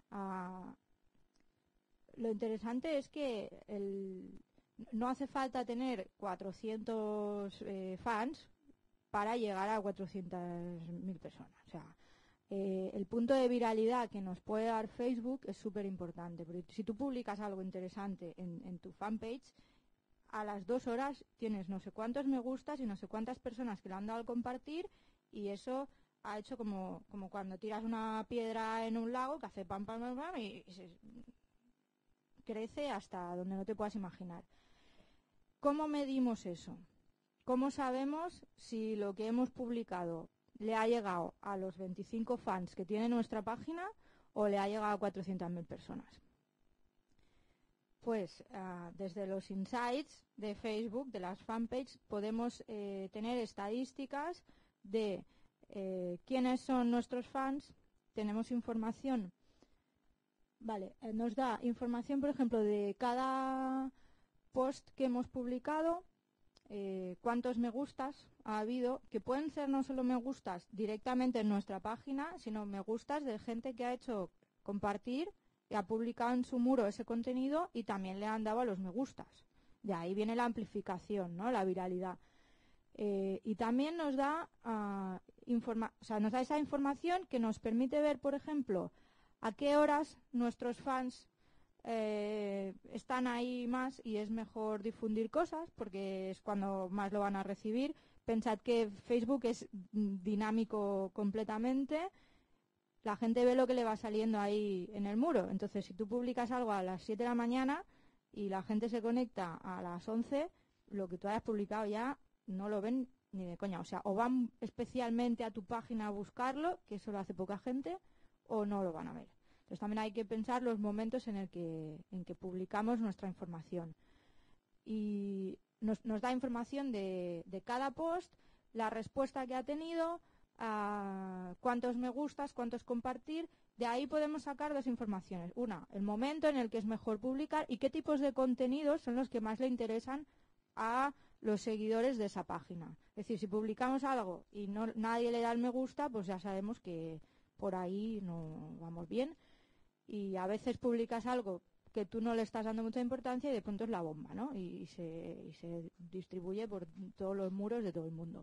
Lo interesante es que no hace falta tener 400 fans para llegar a 400.000 personas. O sea, el punto de viralidad que nos puede dar Facebook es súper importante. Porque si tú publicas algo interesante en tu fanpage, a las 2 horas tienes no sé cuántos me gustas y no sé cuántas personas que lo han dado al compartir, y eso ha hecho como cuando tiras una piedra en un lago que hace pam, pam, pam, pam y crece hasta donde no te puedas imaginar. ¿Cómo medimos eso? ¿Cómo sabemos si lo que hemos publicado le ha llegado a los 25 fans que tiene nuestra página o le ha llegado a 400.000 personas? Pues desde los insights de Facebook, de las fanpages, podemos tener estadísticas de quiénes son nuestros fans. Tenemos información, vale, nos da información, por ejemplo, de cada post que hemos publicado, cuántos me gustas ha habido, que pueden ser no solo me gustas directamente en nuestra página, sino me gustas de gente que ha hecho compartir y ha publicado en su muro ese contenido y también le han dado a los me gustas. De ahí viene la amplificación, ¿no? La viralidad. Y también nos da, nos da esa información que nos permite ver, por ejemplo, a qué horas nuestros fans están ahí más y es mejor difundir cosas porque es cuando más lo van a recibir. Pensad que Facebook es dinámico completamente. La gente ve lo que le va saliendo ahí en el muro. Entonces, si tú publicas algo a las 7 de la mañana y la gente se conecta a las 11, lo que tú hayas publicado ya no lo ven ni de coña. O sea, o van especialmente a tu página a buscarlo, que eso lo hace poca gente, o no lo van a ver. Entonces, también hay que pensar los momentos en que publicamos nuestra información. Y nos da información de cada post, la respuesta que ha tenido, cuántos me gustas, cuántos compartir. De ahí podemos sacar dos informaciones. Una, el momento en el que es mejor publicar y qué tipos de contenidos son los que más le interesan a los seguidores de esa página. Es decir, si publicamos algo y nadie le da el me gusta, pues ya sabemos que por ahí no vamos bien. Y a veces publicas algo que tú no le estás dando mucha importancia y de pronto es la bomba, ¿no? Y se distribuye por todos los muros de todo el mundo.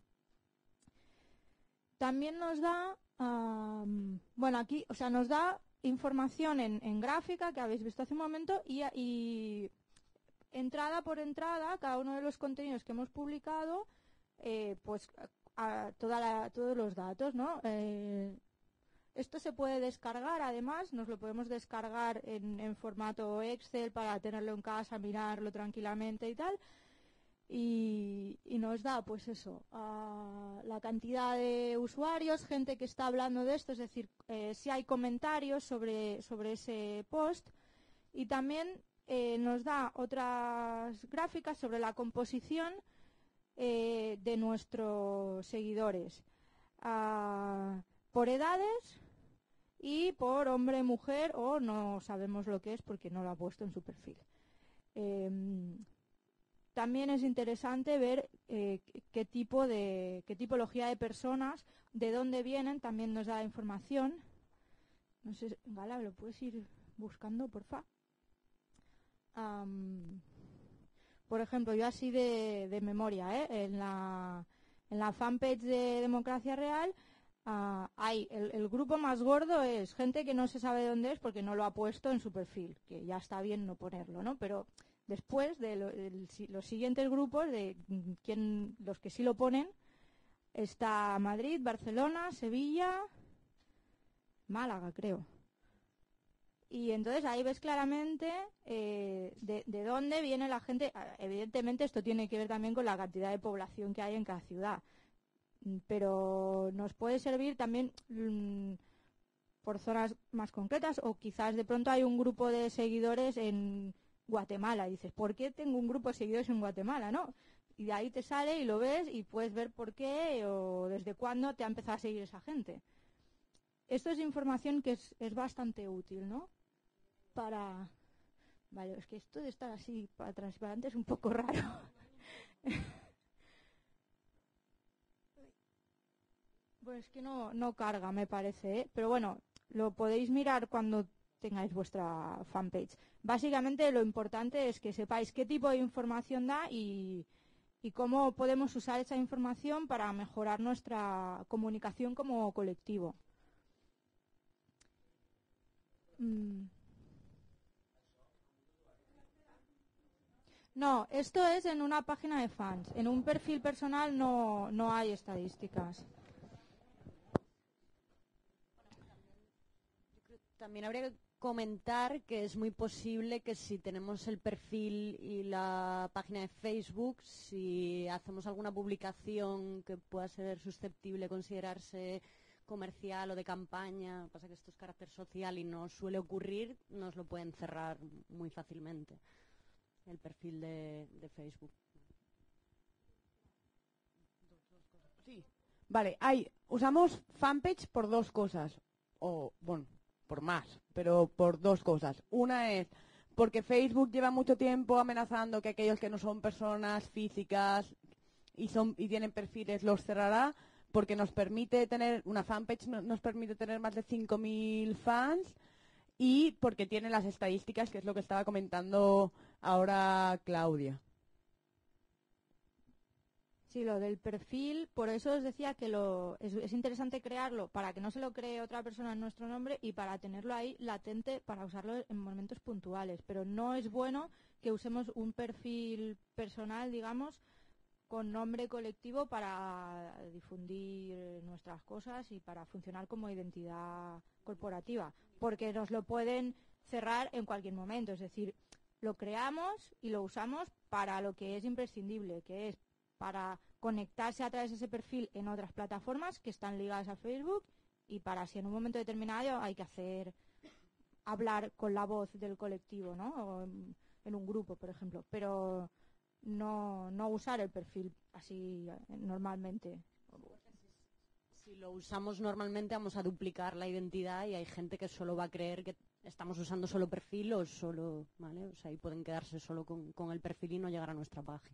También nos da, bueno, aquí, o sea, nos da información en gráfica que habéis visto hace un momento y entrada por entrada, cada uno de los contenidos que hemos publicado, pues todos los datos, ¿no? Esto se puede descargar, además, nos lo podemos descargar en formato Excel para tenerlo en casa, mirarlo tranquilamente y tal. Y nos da, pues eso, la cantidad de usuarios, gente que está hablando de esto, es decir, si hay comentarios sobre ese post. Y también nos da otras gráficas sobre la composición de nuestros seguidores. Por edades y por hombre, mujer, o no sabemos lo que es porque no lo ha puesto en su perfil. También es interesante ver qué tipología de personas, de dónde vienen, también nos da información. No sé, Gala, ¿lo puedes ir buscando, porfa? Por ejemplo, yo así de memoria, en la fanpage de Democracia Real, hay el grupo más gordo es gente que no se sabe de dónde es porque no lo ha puesto en su perfil, que ya está bien no ponerlo, ¿no? Pero después de los siguientes grupos, los que sí lo ponen, está Madrid, Barcelona, Sevilla, Málaga, creo. Y entonces ahí ves claramente de dónde viene la gente. Evidentemente esto tiene que ver también con la cantidad de población que hay en cada ciudad. Pero nos puede servir también por zonas más concretas, o quizás de pronto hay un grupo de seguidores en Guatemala y dices, ¿por qué tengo un grupo de seguidores en Guatemala? ¿No? Y de ahí te sale y lo ves y puedes ver por qué o desde cuándo te ha empezado a seguir esa gente. Esto es información que es bastante útil, ¿no? Vale, es que esto de estar así para atrás y para adelante es un poco raro. Pues que no carga, me parece, ¿eh? Pero bueno, lo podéis mirar cuando tengáis vuestra fanpage. Básicamente lo importante es que sepáis qué tipo de información da y cómo podemos usar esa información para mejorar nuestra comunicación como colectivo. No, esto es en una página de fans. En un perfil personal no hay estadísticas. También habría que comentar que es muy posible que si tenemos el perfil y la página de Facebook, si hacemos alguna publicación que pueda ser susceptible de considerarse comercial o de campaña, pasa que esto es carácter social y no suele ocurrir, nos lo pueden cerrar muy fácilmente el perfil de Facebook. Sí, vale, usamos fanpage por dos cosas, o bueno, por más, pero por dos cosas. Una es porque Facebook lleva mucho tiempo amenazando que aquellos que no son personas físicas y tienen perfiles los cerrará, porque nos permite tener una fanpage, nos permite tener más de 5.000 fans, y porque tiene las estadísticas, que es lo que estaba comentando ahora Claudia. Sí, lo del perfil, por eso os decía que es interesante crearlo para que no se lo cree otra persona en nuestro nombre y para tenerlo ahí latente para usarlo en momentos puntuales. Pero no es bueno que usemos un perfil personal, digamos, con nombre colectivo para difundir nuestras cosas y para funcionar como identidad corporativa, porque nos lo pueden cerrar en cualquier momento. Es decir, lo creamos y lo usamos para lo que es imprescindible, que es para conectarse a través de ese perfil en otras plataformas que están ligadas a Facebook y para si en un momento determinado hay que hablar con la voz del colectivo, ¿no? O en un grupo, por ejemplo, pero no usar el perfil así normalmente. Si lo usamos normalmente vamos a duplicar la identidad y hay gente que solo va a creer que estamos usando solo perfil o solo, ¿vale? O sea, y pueden quedarse solo con el perfil y no llegar a nuestra página.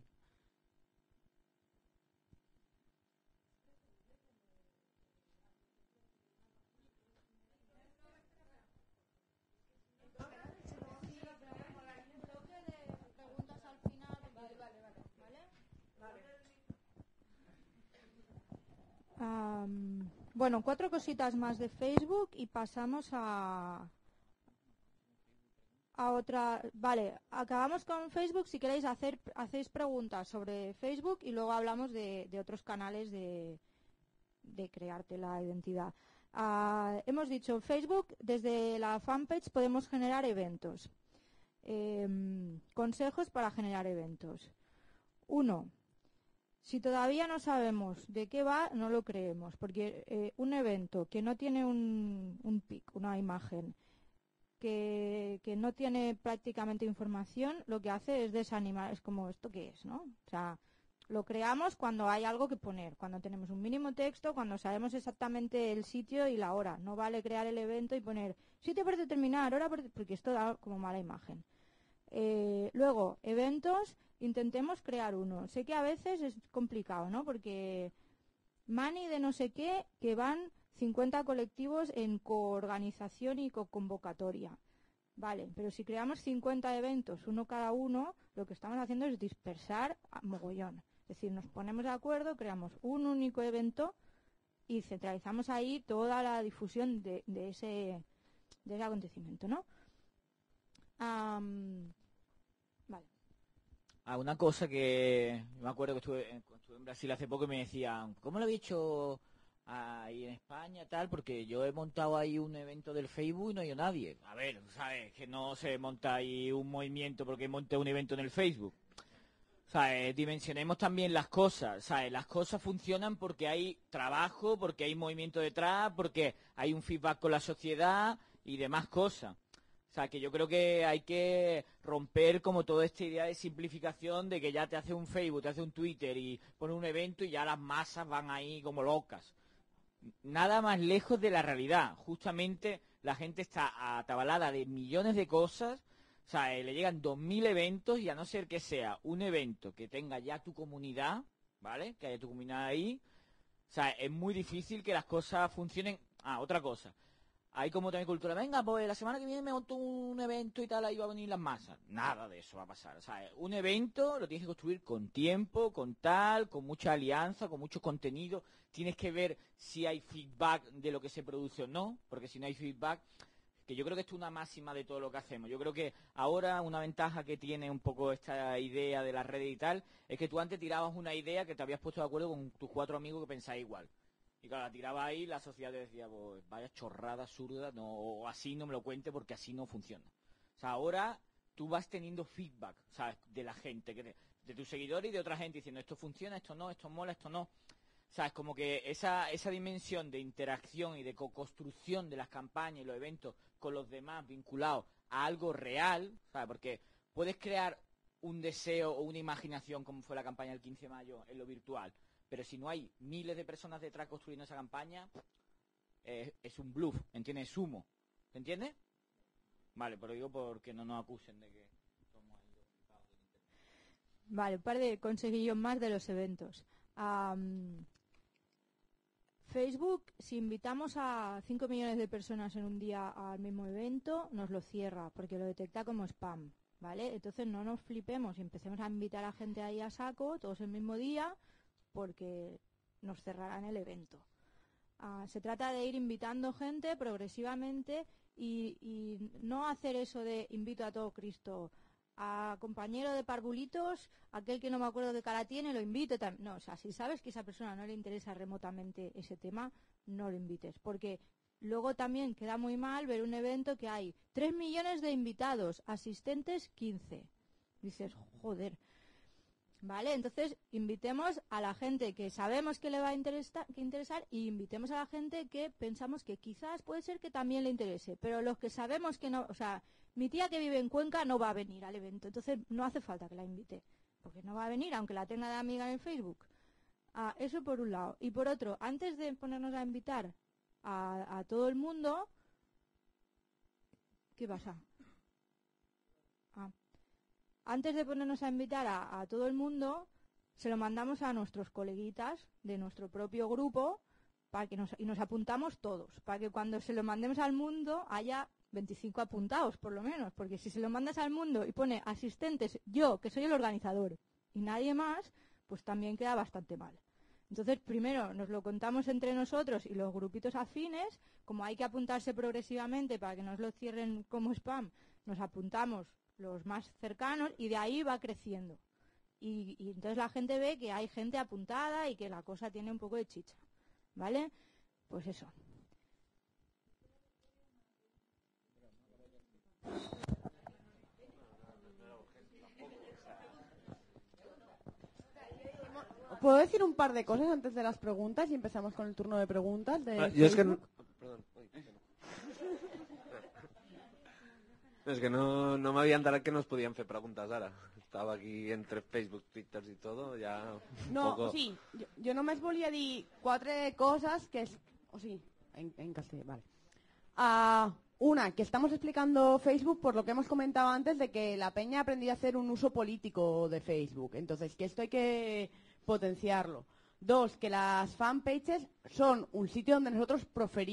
Bueno, 4 cositas más de Facebook y pasamos a otra. Vale, acabamos con Facebook. Si queréis hacéis preguntas sobre Facebook y luego hablamos de otros canales de crearte la identidad. Hemos dicho Facebook, desde la fanpage podemos generar eventos. Consejos para generar eventos. 1. Si todavía no sabemos de qué va, no lo creemos, porque un evento que no tiene un pic, una imagen, que no tiene prácticamente información, lo que hace es desanimar. Es como, ¿esto qué es, no? O sea, lo creamos cuando hay algo que poner, cuando tenemos un mínimo texto, cuando sabemos exactamente el sitio y la hora. No vale crear el evento y poner sitio por determinar, hora por... porque esto da como mala imagen. Luego, eventos, intentemos crear uno. Sé que a veces es complicado, ¿no? Porque Mani de no sé qué, que van 50 colectivos en coorganización y co-convocatoria. Vale, pero si creamos 50 eventos, uno cada uno, lo que estamos haciendo es dispersar a mogollón. Es decir, nos ponemos de acuerdo, creamos un único evento y centralizamos ahí toda la difusión de ese acontecimiento, ¿no? Vale. Una cosa que me acuerdo que estuve en Brasil hace poco y me decían, ¿cómo lo había hecho ahí en España tal? Porque yo he montado ahí un evento del Facebook y no hay nadie. A ver, ¿sabes? Que no se monta ahí un movimiento porque monté un evento en el Facebook. ¿Sabes? Dimensionemos también las cosas, ¿sabes? Las cosas funcionan porque hay trabajo, porque hay movimiento detrás, porque hay un feedback con la sociedad y demás cosas. O sea, que yo creo que hay que romper como toda esta idea de simplificación de que ya te hace un Facebook, te hace un Twitter y pone un evento y ya las masas van ahí como locas. Nada más lejos de la realidad. Justamente la gente está atabalada de millones de cosas. O sea, le llegan 2000 eventos y a no ser que sea un evento que tenga ya tu comunidad, ¿vale? Que haya tu comunidad ahí. O sea, es muy difícil que las cosas funcionen. Otra cosa. Hay como también cultura, venga, pues la semana que viene me monto un evento y tal, ahí va a venir las masas. Nada de eso va a pasar. O sea, un evento lo tienes que construir con tiempo, con mucha alianza, con mucho contenido. Tienes que ver si hay feedback de lo que se produce o no, porque si no hay feedback, que yo creo que esto es una máxima de todo lo que hacemos. Yo creo que ahora una ventaja que tiene un poco esta idea de las redes y tal, es que tú antes tirabas una idea que te habías puesto de acuerdo con tus 4 amigos que pensáis igual. Y claro, la tiraba ahí, la sociedad te decía, pues vaya chorrada absurda, no, o así no me lo cuente porque así no funciona. O sea, ahora tú vas teniendo feedback, ¿sabes? De la gente, de tus seguidores y de otra gente diciendo, esto funciona, esto no, esto mola, esto no. ¿Sabes? Como que esa dimensión de interacción y de co-construcción de las campañas y los eventos con los demás vinculados a algo real, ¿sabes? Porque puedes crear un deseo o una imaginación como fue la campaña del 15 de mayo en lo virtual, pero si no hay miles de personas detrás construyendo esa campaña, es un bluff, ¿entiendes? Es humo, ¿entiendes? Vale, pero digo porque no nos acusen de que somos ahí los flipados del internet. Vale, un par de consejillos más de los eventos. Facebook, si invitamos a 5 millones de personas en un día al mismo evento, nos lo cierra, porque lo detecta como spam, ¿vale? Entonces no nos flipemos y empecemos a invitar a gente ahí a saco, todos el mismo día, porque nos cerrarán el evento. Se trata de ir invitando gente progresivamente y no hacer eso de invito a todo Cristo, a compañero de parvulitos, aquel que no me acuerdo qué cara tiene, lo invito. No, o sea, si sabes que a esa persona no le interesa remotamente ese tema, no lo invites, porque luego también queda muy mal ver un evento que hay 3 millones de invitados, asistentes 15. Dices, joder. Vale, entonces invitemos a la gente que sabemos que le va a interesar y invitemos a la gente que pensamos que quizás puede ser que también le interese, pero los que sabemos que no, o sea, mi tía que vive en Cuenca no va a venir al evento, entonces no hace falta que la invite, porque no va a venir aunque la tenga de amiga en el Facebook. Eso por un lado. Y por otro, antes de ponernos a invitar a todo el mundo, ¿qué pasa? Antes de ponernos a invitar a todo el mundo, se lo mandamos a nuestros coleguitas de nuestro propio grupo y nos apuntamos todos, para que cuando se lo mandemos al mundo haya 25 apuntados, por lo menos, porque si se lo mandas al mundo y pone asistentes, yo, que soy el organizador, y nadie más, pues también queda bastante mal. Entonces, primero nos lo contamos entre nosotros y los grupitos afines, como hay que apuntarse progresivamente para que no nos lo cierren como spam, nos apuntamos los más cercanos y de ahí va creciendo. Y entonces la gente ve que hay gente apuntada y que la cosa tiene un poco de chicha, ¿vale? Pues eso. ¿Puedo decir un par de cosas antes de las preguntas y empezamos con el turno de preguntas de yo es que Facebook? perdón. Es que no me había enterat que no es podien fer preguntes ara. Estava aquí entre Facebook, Twitter i todo, ja un No, poco... sí, jo només volia dir 4 cosas que es... O sí, en castellano, vale. Una, que estamos explicando Facebook por lo que hemos comentado antes de que la peña ha aprendido a hacer un uso político de Facebook. Entonces, que esto hay que potenciarlo. 2, que las fanpages son un sitio donde nosotros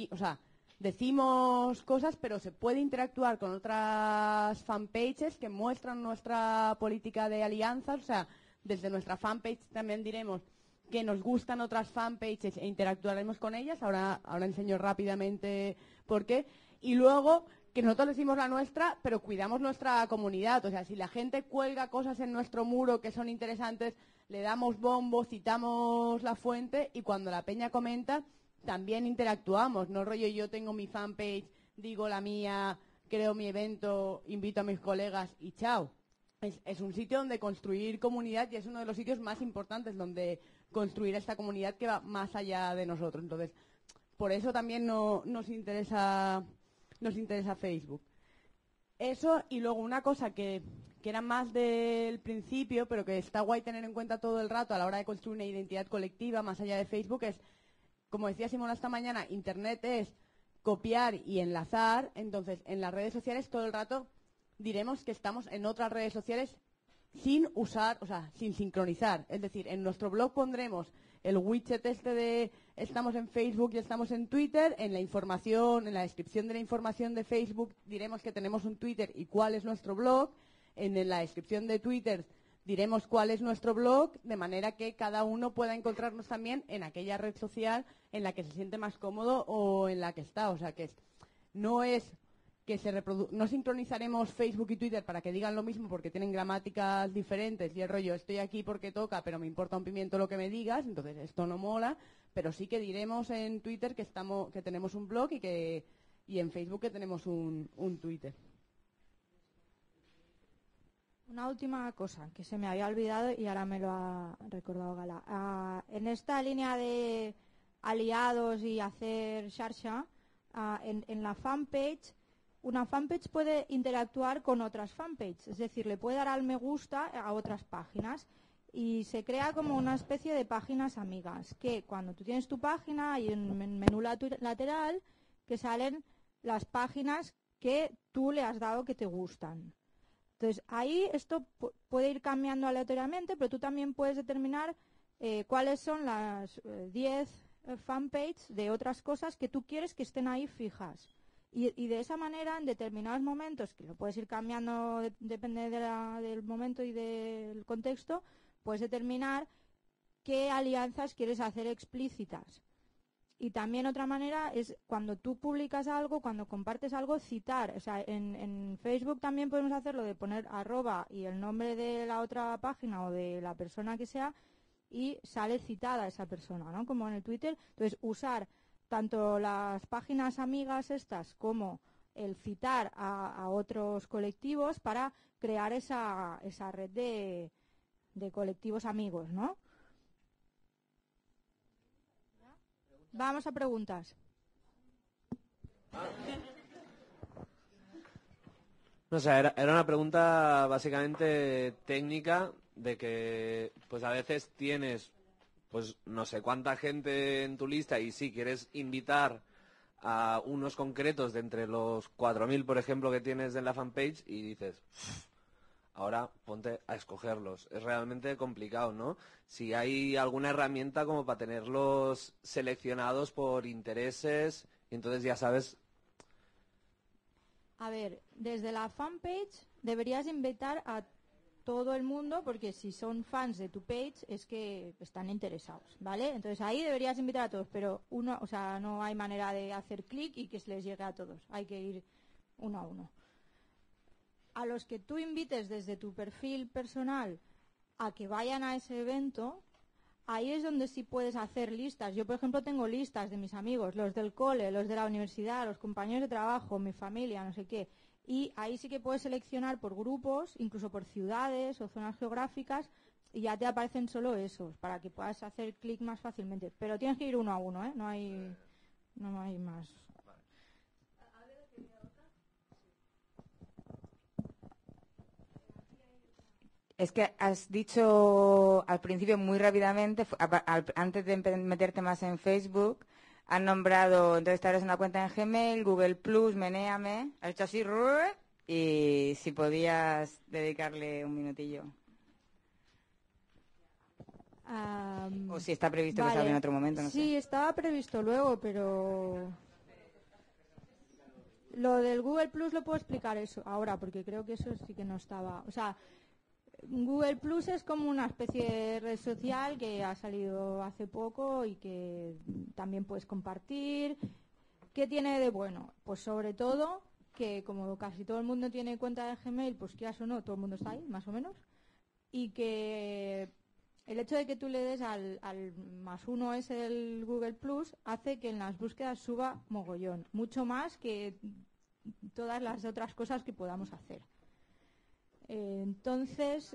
decimos cosas, pero se puede interactuar con otras fanpages que muestran nuestra política de alianzas. O sea, desde nuestra fanpage también diremos que nos gustan otras fanpages e interactuaremos con ellas. Ahora enseño rápidamente por qué. Y luego que nosotros decimos la nuestra, pero cuidamos nuestra comunidad. O sea, si la gente cuelga cosas en nuestro muro que son interesantes, le damos bombo, citamos la fuente y cuando la peña comenta, también interactuamos. No rollo yo tengo mi fanpage, digo la mía, creo mi evento, invito a mis colegas y chao. Es un sitio donde construir comunidad y es uno de los sitios más importantes donde construir esta comunidad que va más allá de nosotros. Entonces, por eso también nos interesa Facebook. Eso, y luego una cosa que era más del principio, pero que está guay tener en cuenta todo el rato a la hora de construir una identidad colectiva más allá de Facebook, es, como decía Simona esta mañana, Internet es copiar y enlazar. Entonces, en las redes sociales todo el rato diremos que estamos en otras redes sociales sin usar, o sea, sin sincronizar. Es decir, en nuestro blog pondremos el widget este de estamos en Facebook y estamos en Twitter. En la información, en la descripción de la información de Facebook diremos que tenemos un Twitter y cuál es nuestro blog. En la descripción de Twitter diremos cuál es nuestro blog, de manera que cada uno pueda encontrarnos también en aquella red social en la que se siente más cómodo o en la que está. O sea, que no es que no sincronizaremos Facebook y Twitter para que digan lo mismo porque tienen gramáticas diferentes y el rollo estoy aquí porque toca pero me importa un pimiento lo que me digas, entonces esto no mola, pero sí que diremos en Twitter que tenemos un blog y en Facebook que tenemos un Twitter. Una última cosa que se me había olvidado y ahora me lo ha recordado Gala. En esta línea de aliados y hacer xarxa, en la fanpage, una fanpage puede interactuar con otras fanpages, es decir, le puede dar al me gusta a otras páginas y se crea como una especie de páginas amigas, que cuando tú tienes tu página hay un menú lateral que salen las páginas que tú le has dado que te gustan. Entonces, ahí esto puede ir cambiando aleatoriamente, pero tú también puedes determinar cuáles son las 10 fanpages de otras cosas que tú quieres que estén ahí fijas. Y de esa manera, en determinados momentos, que lo puedes ir cambiando, depende del momento y del contexto, puedes determinar qué alianzas quieres hacer explícitas. Y también otra manera es cuando tú publicas algo, cuando compartes algo, citar. O sea, en Facebook también podemos hacerlo de poner @ y el nombre de la otra página o de la persona que sea y sale citada esa persona, ¿no? Como en el Twitter. Entonces, usar tanto las páginas amigas estas como el citar a otros colectivos para crear esa red de colectivos amigos, ¿no? Vamos a preguntas. No sé, era una pregunta básicamente técnica de que pues a veces tienes pues no sé cuánta gente en tu lista y sí quieres invitar a unos concretos de entre los 4.000, por ejemplo, que tienes en la fanpage y dices, ahora ponte a escogerlos. Es realmente complicado, ¿no? Si hay alguna herramienta como para tenerlos seleccionados por intereses, entonces ya sabes. A ver, desde la fanpage deberías invitar a todo el mundo, porque si son fans de tu page es que están interesados, ¿vale? Entonces ahí deberías invitar a todos, pero no hay manera de hacer clic y que se les llegue a todos. Hay que ir uno a uno. A los que tú invites desde tu perfil personal a que vayan a ese evento, ahí es donde sí puedes hacer listas. Yo, por ejemplo, tengo listas de mis amigos, los del cole, los de la universidad, los compañeros de trabajo, mi familia, no sé qué. Y ahí sí que puedes seleccionar por grupos, incluso por ciudades o zonas geográficas, y ya te aparecen solo esos, para que puedas hacer clic más fácilmente. Pero tienes que ir uno a uno, ¿eh? No hay más. Es que has dicho al principio muy rápidamente, antes de meterte más en Facebook, has nombrado, entonces te abres una cuenta en Gmail, Google Plus, Menéame, has hecho así, y si podías dedicarle un minutillo. O si está previsto que Vale. salga en otro momento, no sé. Sí, estaba previsto luego, pero lo del Google Plus lo puedo explicar eso ahora, porque creo que eso sí que no estaba. O sea, Google Plus es como una especie de red social que ha salido hace poco y que también puedes compartir. ¿Qué tiene de bueno? Pues sobre todo que como casi todo el mundo tiene cuenta de Gmail, pues quieras o no, todo el mundo está ahí, más o menos. Y que el hecho de que tú le des al +1 ese del Google Plus hace que en las búsquedas suba mogollón, mucho más que todas las otras cosas que podamos hacer. Entonces,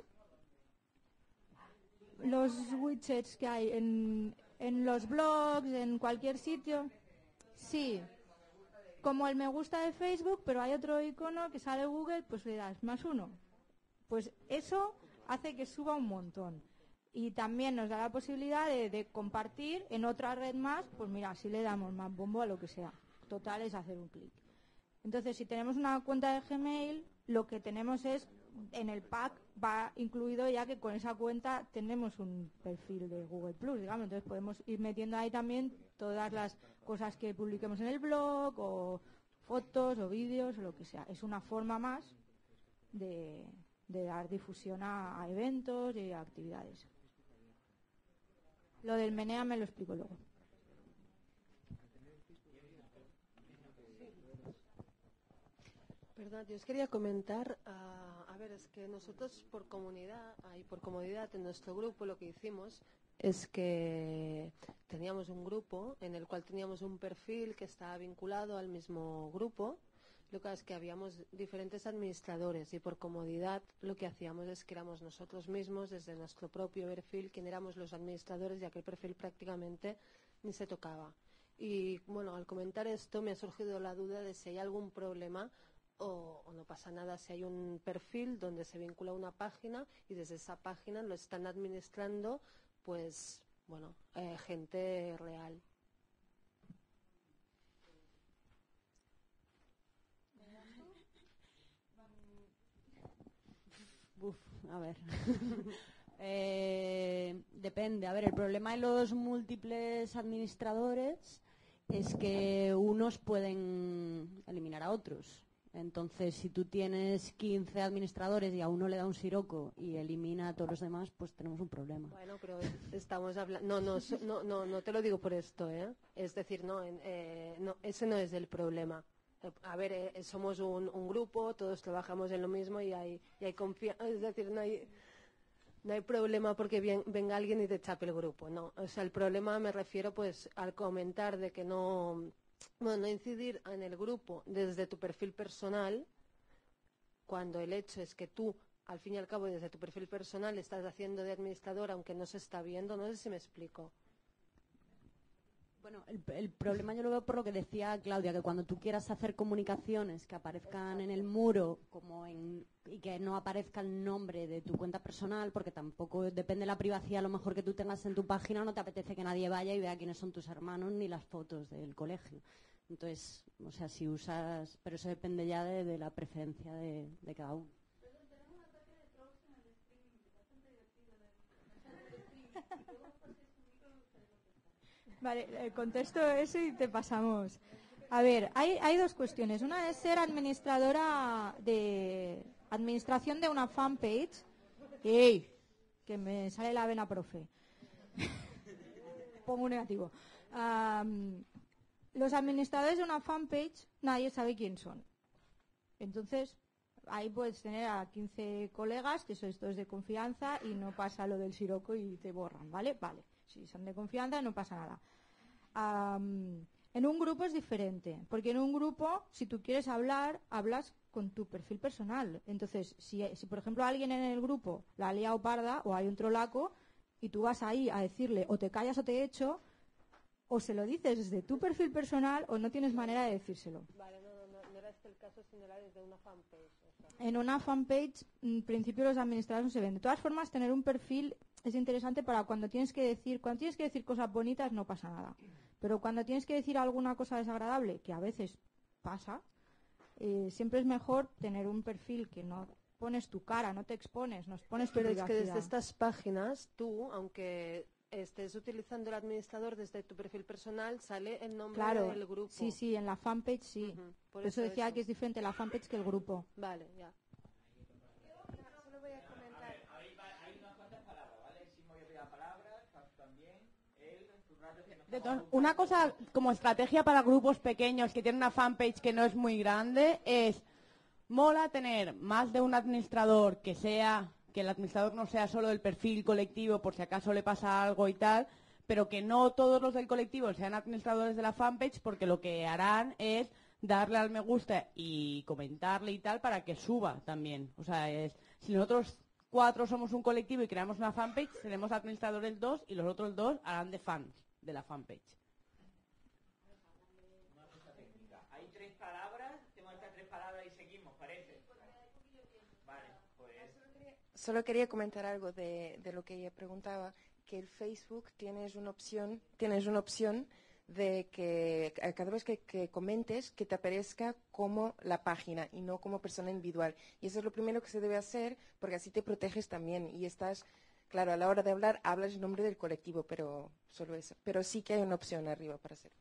los widgets que hay en los blogs, en cualquier sitio, sí, como el me gusta de Facebook, pero hay otro icono que sale Google, pues le das +1. Pues eso hace que suba un montón. Y también nos da la posibilidad de compartir en otra red más, pues mira, si le damos más bombo a lo que sea. Total es hacer un clic. Entonces, si tenemos una cuenta de Gmail, lo que tenemos es, en el pack va incluido ya que con esa cuenta tenemos un perfil de Google Plus, digamos. Entonces podemos ir metiendo ahí también todas las cosas que publiquemos en el blog, o fotos, o vídeos, o lo que sea. Es una forma más de dar difusión a eventos y a actividades. Lo del Menea me lo explico luego. Perdón, yo os quería comentar, a ver, es que nosotros por comodidad en nuestro grupo lo que hicimos es que teníamos un grupo en el cual teníamos un perfil que estaba vinculado al mismo grupo. Lo que es que habíamos diferentes administradores y por comodidad lo que hacíamos es que éramos nosotros mismos desde nuestro propio perfil quien éramos los administradores, ya que el perfil prácticamente ni se tocaba. Y bueno, al comentar esto me ha surgido la duda de si hay algún problema o no pasa nada si hay un perfil donde se vincula una página y desde esa página lo están administrando, pues bueno, gente real. A ver. Depende. A ver, el problema de los múltiples administradores es que unos pueden eliminar a otros. Entonces, si tú tienes 15 administradores y a uno le da un siroco y elimina a todos los demás, pues tenemos un problema. Bueno, pero estamos hablando... No te lo digo por esto, ¿eh? Es decir, no, ese no es el problema. A ver, somos un grupo, todos trabajamos en lo mismo y hay confianza, es decir, no hay problema porque venga alguien y te chape el grupo, no. O sea, el problema me refiero pues al comentar de que no incidir en el grupo desde tu perfil personal, cuando el hecho es que tú, al fin y al cabo, desde tu perfil personal estás haciendo de administrador aunque no se está viendo, no sé si me explico. Bueno, el problema yo lo veo por lo que decía Claudia, que cuando tú quieras hacer comunicaciones que aparezcan en el muro y que no aparezca el nombre de tu cuenta personal, porque tampoco depende de la privacidad, a lo mejor que tú tengas en tu página, no te apetece que nadie vaya y vea quiénes son tus hermanos ni las fotos del colegio. Entonces, o sea, si usas... Pero eso depende ya de la preferencia de cada uno. Vale, contesto eso y te pasamos. A ver, hay dos cuestiones. Una es ser administradora de administración de una fanpage. ¡Ey! Que me sale la vena, profe. Pongo un negativo. Los administradores de una fanpage, nadie sabe quién son. Entonces, ahí puedes tener a 15 colegas que sois todos de confianza y no pasa lo del siroco y te borran, ¿vale? Vale. Si son de confianza, no pasa nada. En un grupo es diferente, porque en un grupo, si tú quieres hablar, hablas con tu perfil personal. Entonces, si por ejemplo alguien en el grupo la ha liado parda o hay un trolaco y tú vas ahí a decirle o te callas o te echo, o se lo dices desde tu perfil personal o no tienes manera de decírselo. Vale, no era este el caso, sino era desde una fanpage. En una fanpage, en principio los administradores no se ven. De todas formas, tener un perfil es interesante para cuando tienes que decir cosas bonitas no pasa nada. Pero cuando tienes que decir alguna cosa desagradable, que a veces pasa, siempre es mejor tener un perfil que no pones tu cara, no te expones, no pones tu Pero es que privacidad. desde estas páginas, tú, aunque estés utilizando el administrador desde tu perfil personal, sale el nombre del grupo. Sí, en la fanpage sí. Por eso decía que es diferente la fanpage que el grupo. Vale, ya. Solo voy a comentar. Hay unas cuantas palabras, ¿vale? Si me voy a pedir palabras, también Una cosa como estrategia para grupos pequeños que tienen una fanpage que no es muy grande es, mola tener más de un administrador que el administrador no sea solo del perfil colectivo por si acaso le pasa algo y tal, pero que no todos los del colectivo sean administradores de la fanpage, porque lo que harán es darle al me gusta y comentarle y tal para que suba también. O sea, si nosotros 4 somos un colectivo y creamos una fanpage, seremos administradores 2 y los otros 2 harán de fans de la fanpage. Hay 3 palabras, tengo estas 3 palabras y seguimos, parece. Vale, pues... Solo quería comentar algo de lo que ella preguntaba, que el Facebook tienes una opción de que cada vez que comentes, que te aparezca como la página y no como persona individual. Y eso es lo primero que se debe hacer, porque así te proteges también y estás... Claro, a la hora de hablar, hablas en nombre del colectivo, pero solo eso. Pero sí que hay una opción arriba para hacerlo.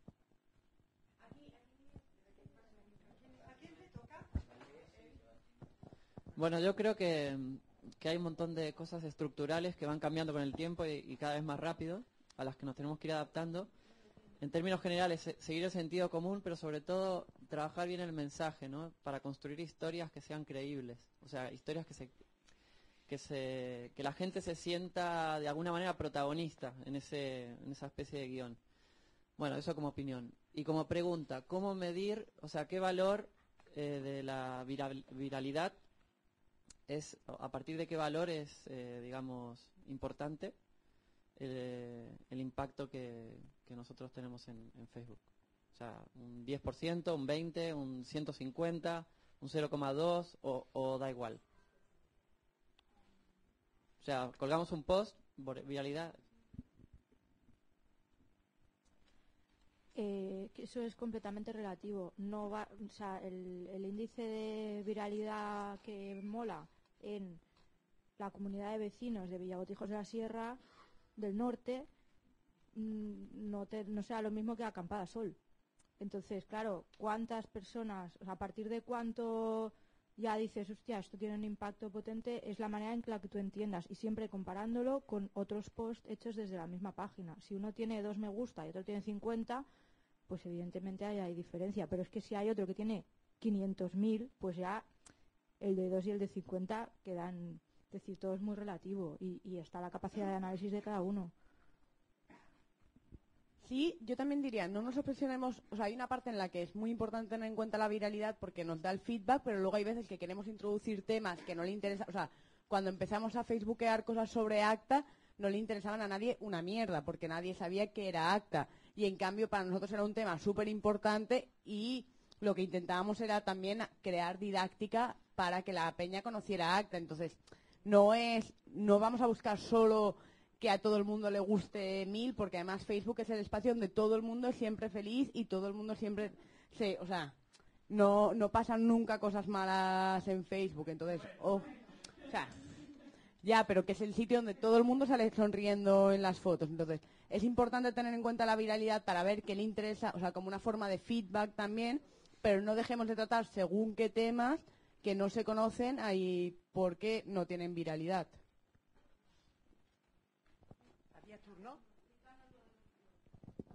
Bueno, yo creo que hay un montón de cosas estructurales que van cambiando con el tiempo y cada vez más rápido, a las que nos tenemos que ir adaptando. En términos generales, seguir el sentido común, pero sobre todo trabajar bien el mensaje, ¿no? Para construir historias que sean creíbles. O sea, historias que la gente se sienta de alguna manera protagonista en esa especie de guión. Bueno, eso como opinión. Y como pregunta, ¿cómo medir, o sea, qué valor de la viralidad es, a partir de qué valor es, digamos, importante el impacto que nosotros tenemos en Facebook? O sea, un 10%, un 20%, un 150%, un 0,2% o da igual. O sea, colgamos un post, viralidad. Que eso es completamente relativo. No va, o sea, el índice de viralidad que mola en la comunidad de vecinos de Villagotijos de la Sierra del Norte no sea lo mismo que Acampada Sol. Entonces, claro, ¿cuántas personas, o sea, a partir de cuánto ya dices, hostia, esto tiene un impacto potente? Es la manera en la que tú entiendas, y siempre comparándolo con otros posts hechos desde la misma página. Si uno tiene 2 me gusta y otro tiene 50, pues evidentemente hay diferencia. Pero es que si hay otro que tiene 500.000, pues ya el de 2 y el de 50 quedan, es decir, todo es muy relativo y está la capacidad de análisis de cada uno. Sí, yo también diría, no nos obsesionemos, o sea, hay una parte en la que es muy importante tener en cuenta la viralidad porque nos da el feedback, pero luego hay veces que queremos introducir temas que no le interesan, o sea, cuando empezamos a facebookear cosas sobre ACTA, no le interesaban a nadie una mierda, porque nadie sabía qué era ACTA, y en cambio para nosotros era un tema súper importante y lo que intentábamos era también crear didáctica para que la peña conociera ACTA. Entonces, no vamos a buscar solo que a todo el mundo le guste 1000, porque además Facebook es el espacio donde todo el mundo es siempre feliz y todo el mundo siempre o sea, no pasan nunca cosas malas en Facebook. Entonces, o sea, ya, pero que es el sitio donde todo el mundo sale sonriendo en las fotos. Entonces, es importante tener en cuenta la viralidad para ver qué le interesa, o sea, como una forma de feedback también, pero no dejemos de tratar según qué temas que no se conocen ahí porque no tienen viralidad.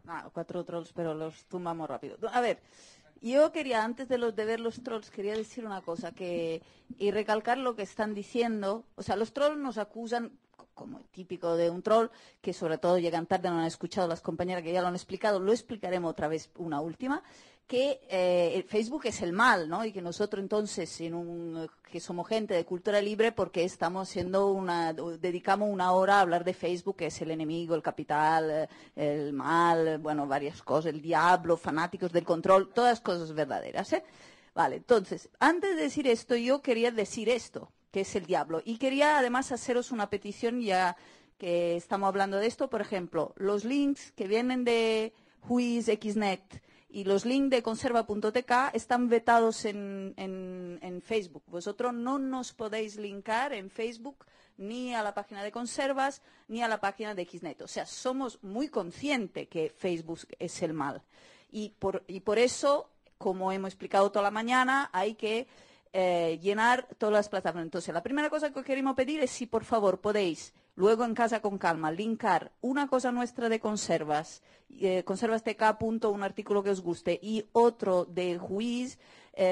4 trolls, pero los tumbamos rápido. A ver, yo quería, antes de ver los trolls, quería decir una cosa, y recalcar lo que están diciendo. O sea, los trolls nos acusan, como típico de un troll, que sobre todo llegan tarde, no han escuchado las compañeras que ya lo han explicado, lo explicaremos otra vez una última, que Facebook es el mal, ¿no? Y que nosotros entonces, que somos gente de cultura libre, porque dedicamos una hora a hablar de Facebook, que es el enemigo, el capital, el mal, bueno, varias cosas, el diablo, fanáticos del control, todas cosas verdaderas, ¿eh? Vale, entonces, antes de decir esto, yo quería decir esto, que es el diablo. Y quería además haceros una petición, ya que estamos hablando de esto. Por ejemplo, los links que vienen de Whois Xnet y los links de conserva.tk están vetados en Facebook. Vosotros no nos podéis linkar en Facebook ni a la página de Conservas ni a la página de Xnet. O sea, somos muy conscientes que Facebook es el mal. Y por eso, como hemos explicado toda la mañana, hay que llenar todas las plataformas. Entonces, la primera cosa que queremos pedir es si por favor podéis, luego en casa con calma, linkar una cosa nuestra de Conservas, conservas.tk, un artículo que os guste, y otro de Whois,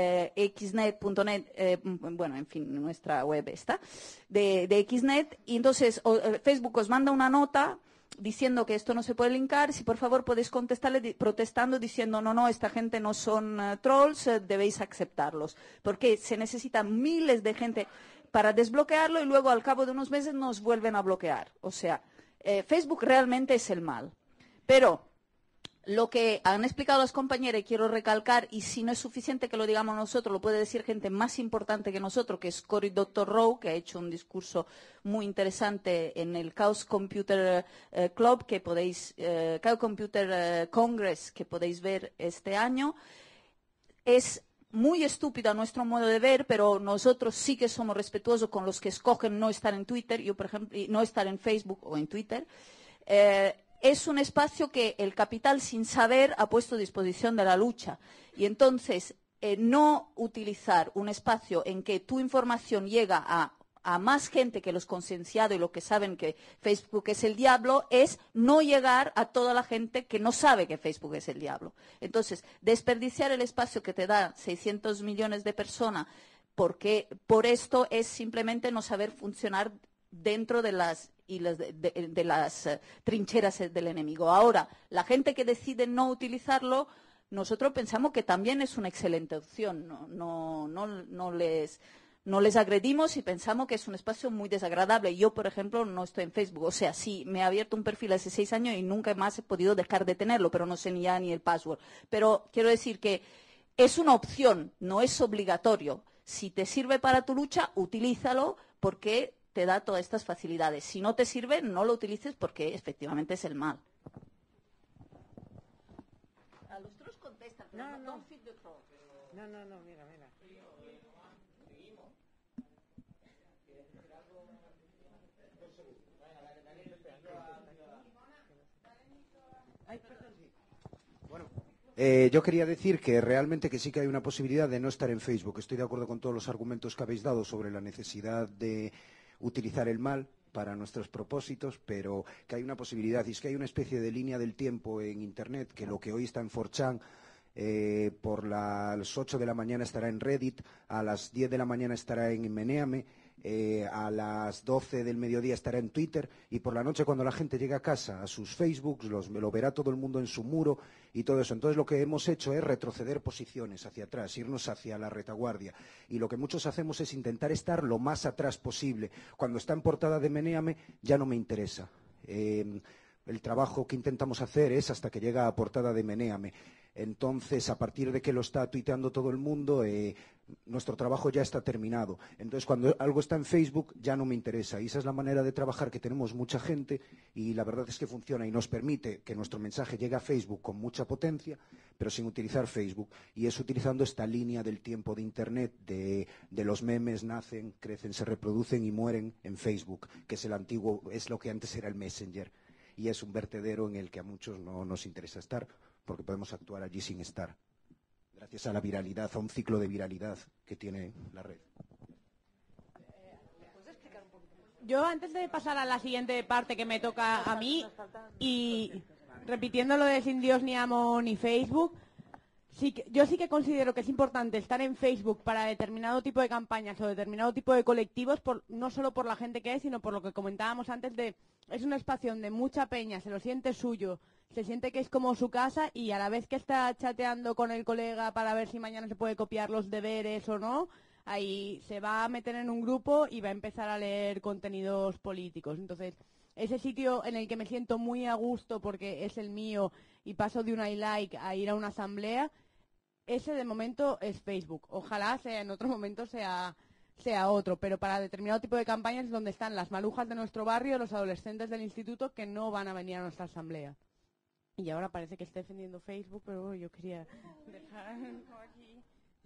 xnet.net, bueno, en fin, nuestra web está, de Xnet, y entonces Facebook os manda una nota diciendo que esto no se puede linkar. Si por favor podéis contestarle protestando, diciendo no, esta gente no son trolls, debéis aceptarlos, porque se necesitan miles de gente para desbloquearlo y luego al cabo de unos meses nos vuelven a bloquear. O sea, Facebook realmente es el mal. Pero lo que han explicado las compañeras, y quiero recalcar, y si no es suficiente que lo digamos nosotros, lo puede decir gente más importante que nosotros, que es Cory Doctorow, que ha hecho un discurso muy interesante en el Chaos Computer Club, que podéis, Chaos Computer Congress, que podéis ver este año. Es muy estúpido a nuestro modo de ver, pero nosotros sí que somos respetuosos con los que escogen no estar en Twitter, yo por ejemplo, y no estar en Facebook o en Twitter. Es un espacio que el capital, sin saber, ha puesto a disposición de la lucha. Y entonces, no utilizar un espacio en que tu información llega a más gente que los concienciados y los que saben que Facebook es el diablo, es no llegar a toda la gente que no sabe que Facebook es el diablo. Entonces, desperdiciar el espacio que te da 600 millones de personas, porque por esto es simplemente no saber funcionar dentro de las trincheras del enemigo. Ahora, la gente que decide no utilizarlo, nosotros pensamos que también es una excelente opción. No les agredimos y pensamos que es un espacio muy desagradable. Yo, por ejemplo, no estoy en Facebook. O sea, sí, me he abierto un perfil hace 6 años y nunca más he podido dejar de tenerlo, pero no sé ni ya ni el password. Pero quiero decir que es una opción, no es obligatorio. Si te sirve para tu lucha, utilízalo, porque te da todas estas facilidades. Si no te sirve, no lo utilices, porque efectivamente es el mal. A los trolls contestan, pero don't feed the troll. No, mira. Bueno, yo quería decir que realmente que sí que hay una posibilidad de no estar en Facebook. Estoy de acuerdo con todos los argumentos que habéis dado sobre la necesidad de utilizar el mal para nuestros propósitos, pero que hay una posibilidad, y es que hay una especie de línea del tiempo en Internet, que lo que hoy está en 4chan, por las 8 de la mañana estará en Reddit, a las 10 de la mañana estará en Meneame, a las 12 del mediodía estará en Twitter, y por la noche, cuando la gente llegue a casa, a sus Facebooks, lo verá todo el mundo en su muro y todo eso. Entonces lo que hemos hecho es retroceder posiciones hacia atrás, irnos hacia la retaguardia, y lo que muchos hacemos es intentar estar lo más atrás posible. Cuando está en portada de Meneame ya no me interesa. El trabajo que intentamos hacer es hasta que llega a portada de Menéame. Entonces, a partir de que lo está tuiteando todo el mundo, nuestro trabajo ya está terminado. Entonces, cuando algo está en Facebook, ya no me interesa. Y esa es la manera de trabajar que tenemos mucha gente, y la verdad es que funciona y nos permite que nuestro mensaje llegue a Facebook con mucha potencia, pero sin utilizar Facebook. Y es utilizando esta línea del tiempo de Internet, de los memes nacen, crecen, se reproducen y mueren en Facebook, que es el antiguo, es lo que antes era el Messenger. Y es un vertedero en el que a muchos no nos interesa estar, porque podemos actuar allí sin estar, gracias a la viralidad, a un ciclo de viralidad que tiene la red. Yo, antes de pasar a la siguiente parte que me toca a mí, y repitiendo lo de sin Dios ni amo ni Facebook, yo sí que considero que es importante estar en Facebook para determinado tipo de campañas o determinado tipo de colectivos, no solo por la gente que es, sino por lo que comentábamos antes es un espacio donde mucha peña se lo siente suyo, se siente que es como su casa y a la vez que está chateando con el colega para ver si mañana se puede copiar los deberes o no, ahí se va a meter en un grupo y va a empezar a leer contenidos políticos. Entonces, ese sitio en el que me siento muy a gusto porque es el mío y paso de un I like a ir a una asamblea, ese de momento es Facebook. Ojalá en otro momento sea otro, pero para determinado tipo de campañas es donde están las malujas de nuestro barrio, los adolescentes del instituto que no van a venir a nuestra asamblea. Y ahora parece que esté defendiendo Facebook, pero yo quería dejar aquí.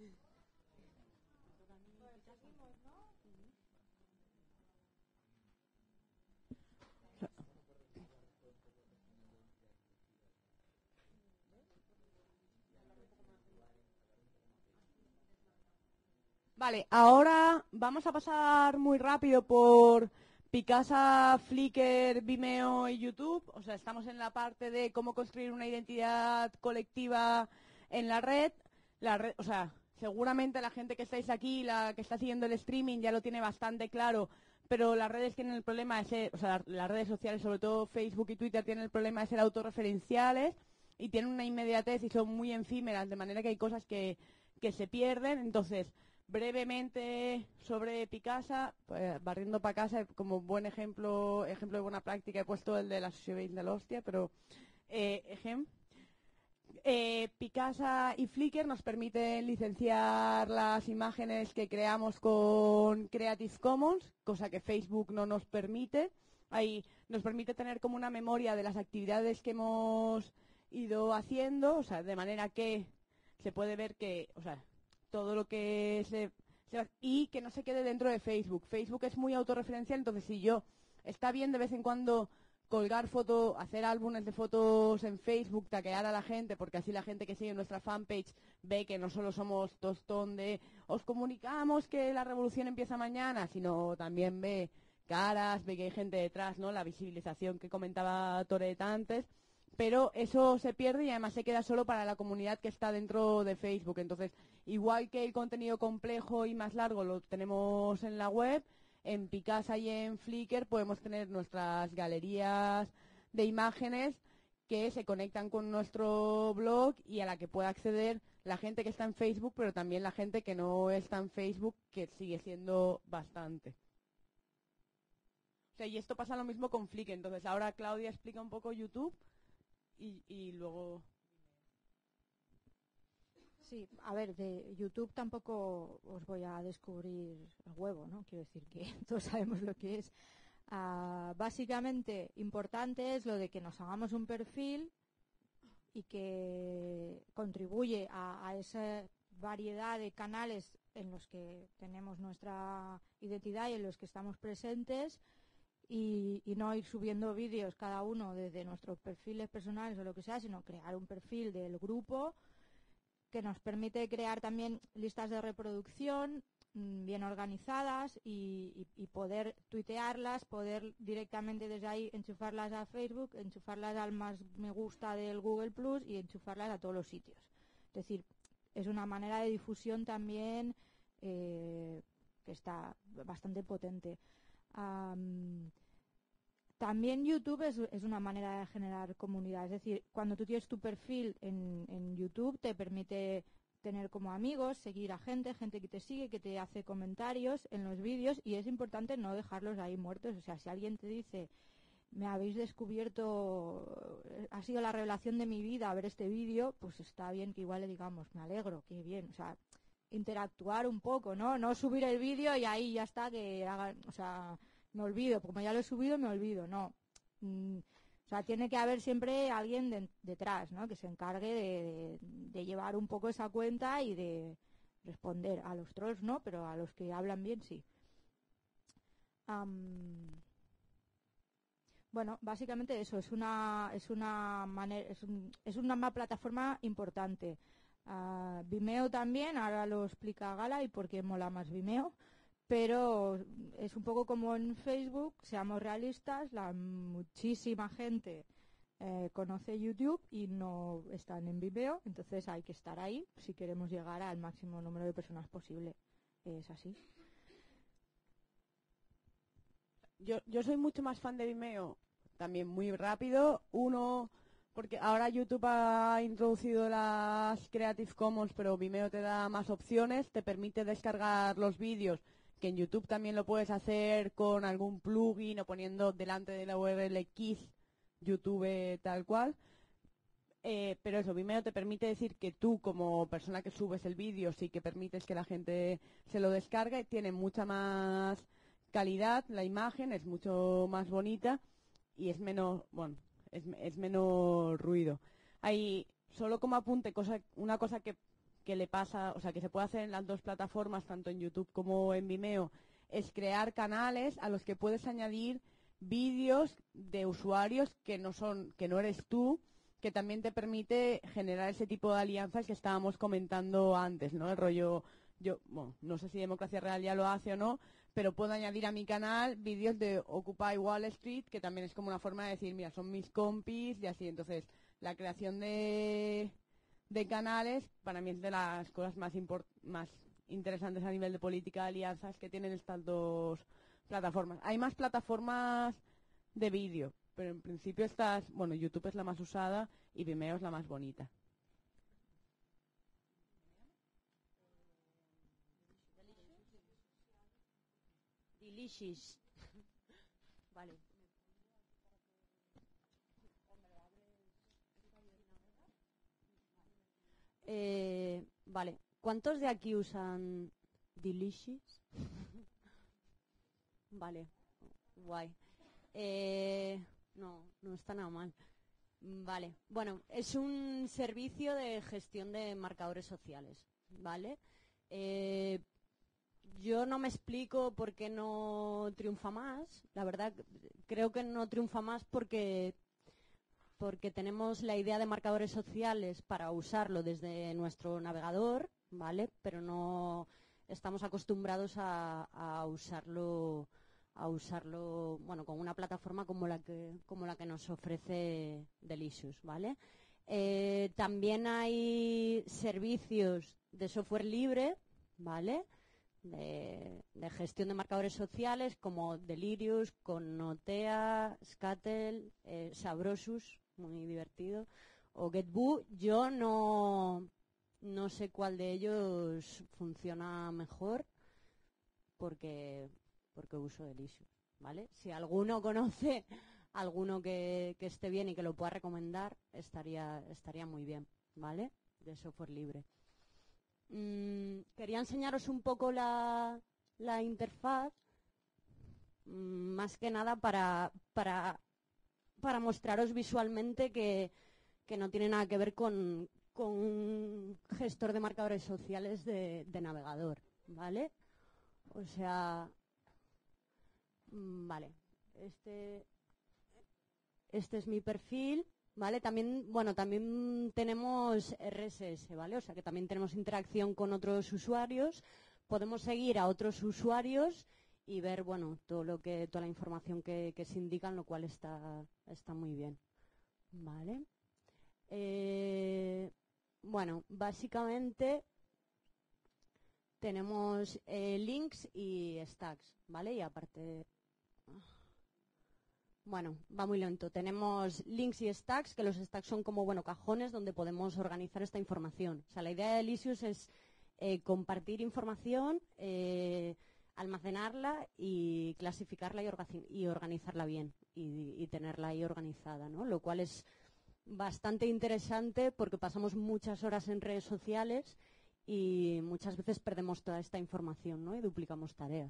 Vale, ahora vamos a pasar muy rápido por Picasa, Flickr, Vimeo y YouTube. O sea, estamos en la parte de cómo construir una identidad colectiva en la red. O sea, seguramente la gente que estáis aquí, la que está siguiendo el streaming, ya lo tiene bastante claro, pero las redes tienen el problema de ser, o sea, las redes sociales, sobre todo Facebook y Twitter, tienen el problema de ser autorreferenciales y tienen una inmediatez y son muy efímeras, de manera que hay cosas que se pierden. Entonces, brevemente sobre Picasa, barriendo para casa, como buen ejemplo de buena práctica, he puesto el de la Sociedad de la hostia, pero Picasa y Flickr nos permiten licenciar las imágenes que creamos con Creative Commons, cosa que Facebook no nos permite. Ahí nos permite tener como una memoria de las actividades que hemos ido haciendo, o sea, de manera que se puede ver que, o sea, todo lo que y que no se quede dentro de Facebook. Facebook es muy autorreferencial, entonces si está bien de vez en cuando colgar fotos, hacer álbumes de fotos en Facebook, taguear a la gente, porque así la gente que sigue nuestra fanpage ve que no solo somos tostón de os comunicamos que la revolución empieza mañana, sino también ve caras, ve que hay gente detrás, ¿no? La visibilización que comentaba Toret antes. Pero eso se pierde y además se queda solo para la comunidad que está dentro de Facebook. Entonces, igual que el contenido complejo y más largo lo tenemos en la web, en Picasa y en Flickr podemos tener nuestras galerías de imágenes que se conectan con nuestro blog y a la que puede acceder la gente que está en Facebook, pero también la gente que no está en Facebook, que sigue siendo bastante. O sea, y esto pasa lo mismo con Flickr. Entonces, ahora Claudia explica un poco YouTube. Y luego... Sí, a ver, de YouTube tampoco os voy a descubrir el huevo, ¿no? Quiero decir que todos sabemos lo que es. Básicamente, importante es lo de que nos hagamos un perfil y que contribuye a esa variedad de canales en los que tenemos nuestra identidad y en los que estamos presentes. Y no ir subiendo vídeos cada uno desde nuestros perfiles personales o lo que sea, sino crear un perfil del grupo que nos permite crear también listas de reproducción bien organizadas y poder tuitearlas, poder directamente desde ahí enchufarlas a Facebook, enchufarlas al más me gusta del Google Plus y enchufarlas a todos los sitios. Es decir, es una manera de difusión también que está bastante potente. También YouTube es una manera de generar comunidad. Es decir, cuando tú tienes tu perfil en YouTube te permite tener como amigos, seguir a gente que te sigue, que te hace comentarios en los vídeos y es importante no dejarlos ahí muertos. O sea, si alguien te dice, me habéis descubierto, ha sido la revelación de mi vida ver este vídeo, pues está bien que igual le digamos, me alegro, qué bien. O sea, interactuar un poco, ¿no? No subir el vídeo y ahí ya está, que hagan, o sea, me olvido, como ya lo he subido, me olvido, no. O sea, tiene que haber siempre alguien detrás, ¿no? Que se encargue de llevar un poco esa cuenta y de responder a los trolls, ¿no? Pero a los que hablan bien, sí. Bueno, básicamente eso, es una plataforma importante. Vimeo también, ahora lo explica Gala y por qué mola más Vimeo. Pero es un poco como en Facebook, seamos realistas, muchísima gente conoce YouTube y no están en Vimeo, entonces hay que estar ahí si queremos llegar al máximo número de personas posible. Es así. Yo soy mucho más fan de Vimeo, también muy rápido. Uno, porque ahora YouTube ha introducido las Creative Commons, pero Vimeo te da más opciones, te permite descargar los vídeos, que en YouTube también lo puedes hacer con algún plugin o poniendo delante de la URL Keys YouTube tal cual. Pero eso, Vimeo te permite decir que tú, como persona que subes el vídeo, sí que permites que la gente se lo descargue, tiene mucha más calidad, la imagen es mucho más bonita y es menos, bueno, es menos ruido. Hay, solo como apunte, una cosa que le pasa, o sea, que se puede hacer en las dos plataformas, tanto en YouTube como en Vimeo, es crear canales a los que puedes añadir vídeos de usuarios que no eres tú, que también te permite generar ese tipo de alianzas que estábamos comentando antes, ¿no? El rollo, bueno, no sé si Democracia Real ya lo hace o no, pero puedo añadir a mi canal vídeos de Occupy Wall Street, que también es como una forma de decir, mira, son mis compis y así. Entonces, la creación de canales para mí es de las cosas más interesantes a nivel de política de alianzas que tienen estas dos plataformas. Hay más plataformas de vídeo, pero en principio bueno, YouTube es la más usada y Vimeo es la más bonita. Delicious. Vale. Vale. ¿Cuántos de aquí usan Delicious? Vale. Guay. No está nada mal. Vale. Bueno, es un servicio de gestión de marcadores sociales, ¿vale? Yo no me explico por qué no triunfa más. La verdad, creo que no triunfa más porque tenemos la idea de marcadores sociales para usarlo desde nuestro navegador, ¿vale? Pero no estamos acostumbrados a usarlo, bueno, con una plataforma como la que nos ofrece Delicious, ¿vale? También hay servicios de software libre, ¿vale? De gestión de marcadores sociales como Delirious, Connotea, Scatel, Sabrosus, muy divertido, o GetBoo. Yo no sé cuál de ellos funciona mejor porque uso Delicious, ¿vale? Si alguno conoce alguno que esté bien y que lo pueda recomendar, estaría muy bien, ¿vale? De software libre. Quería enseñaros un poco la interfaz, más que nada para mostraros visualmente que no tiene nada que ver con un gestor de marcadores sociales de navegador, ¿vale? O sea, vale, este es mi perfil, ¿vale? También tenemos RSS, ¿vale? O sea que también tenemos interacción con otros usuarios, podemos seguir a otros usuarios y ver, bueno, toda la información que se indican, lo cual está muy bien, ¿vale? Bueno, básicamente tenemos links y stacks, ¿vale? Y aparte, bueno, va muy lento. Tenemos links y stacks, que los stacks son como, bueno, cajones donde podemos organizar esta información. O sea, la idea de Delicious es compartir información, almacenarla y clasificarla y organizarla bien y tenerla ahí organizada, ¿no? Lo cual es bastante interesante porque pasamos muchas horas en redes sociales y muchas veces perdemos toda esta información, ¿no? Y duplicamos tareas.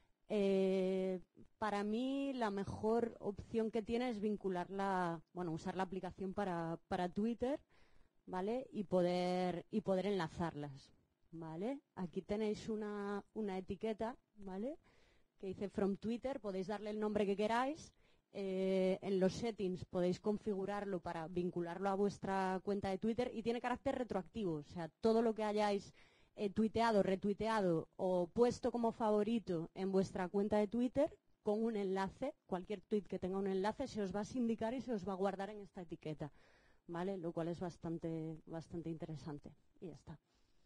Para mí la mejor opción que tiene es vincularla, bueno, usar la aplicación para Twitter, ¿vale? Y poder enlazarlas, ¿vale? Aquí tenéis una etiqueta, ¿vale? Que dice From Twitter, podéis darle el nombre que queráis. En los settings podéis configurarlo para vincularlo a vuestra cuenta de Twitter y tiene carácter retroactivo, o sea, todo lo que hayáis tuiteado, retuiteado o puesto como favorito en vuestra cuenta de Twitter con un enlace, cualquier tweet que tenga un enlace se os va a sindicar y se os va a guardar en esta etiqueta, ¿vale? Lo cual es bastante interesante. Y ya está.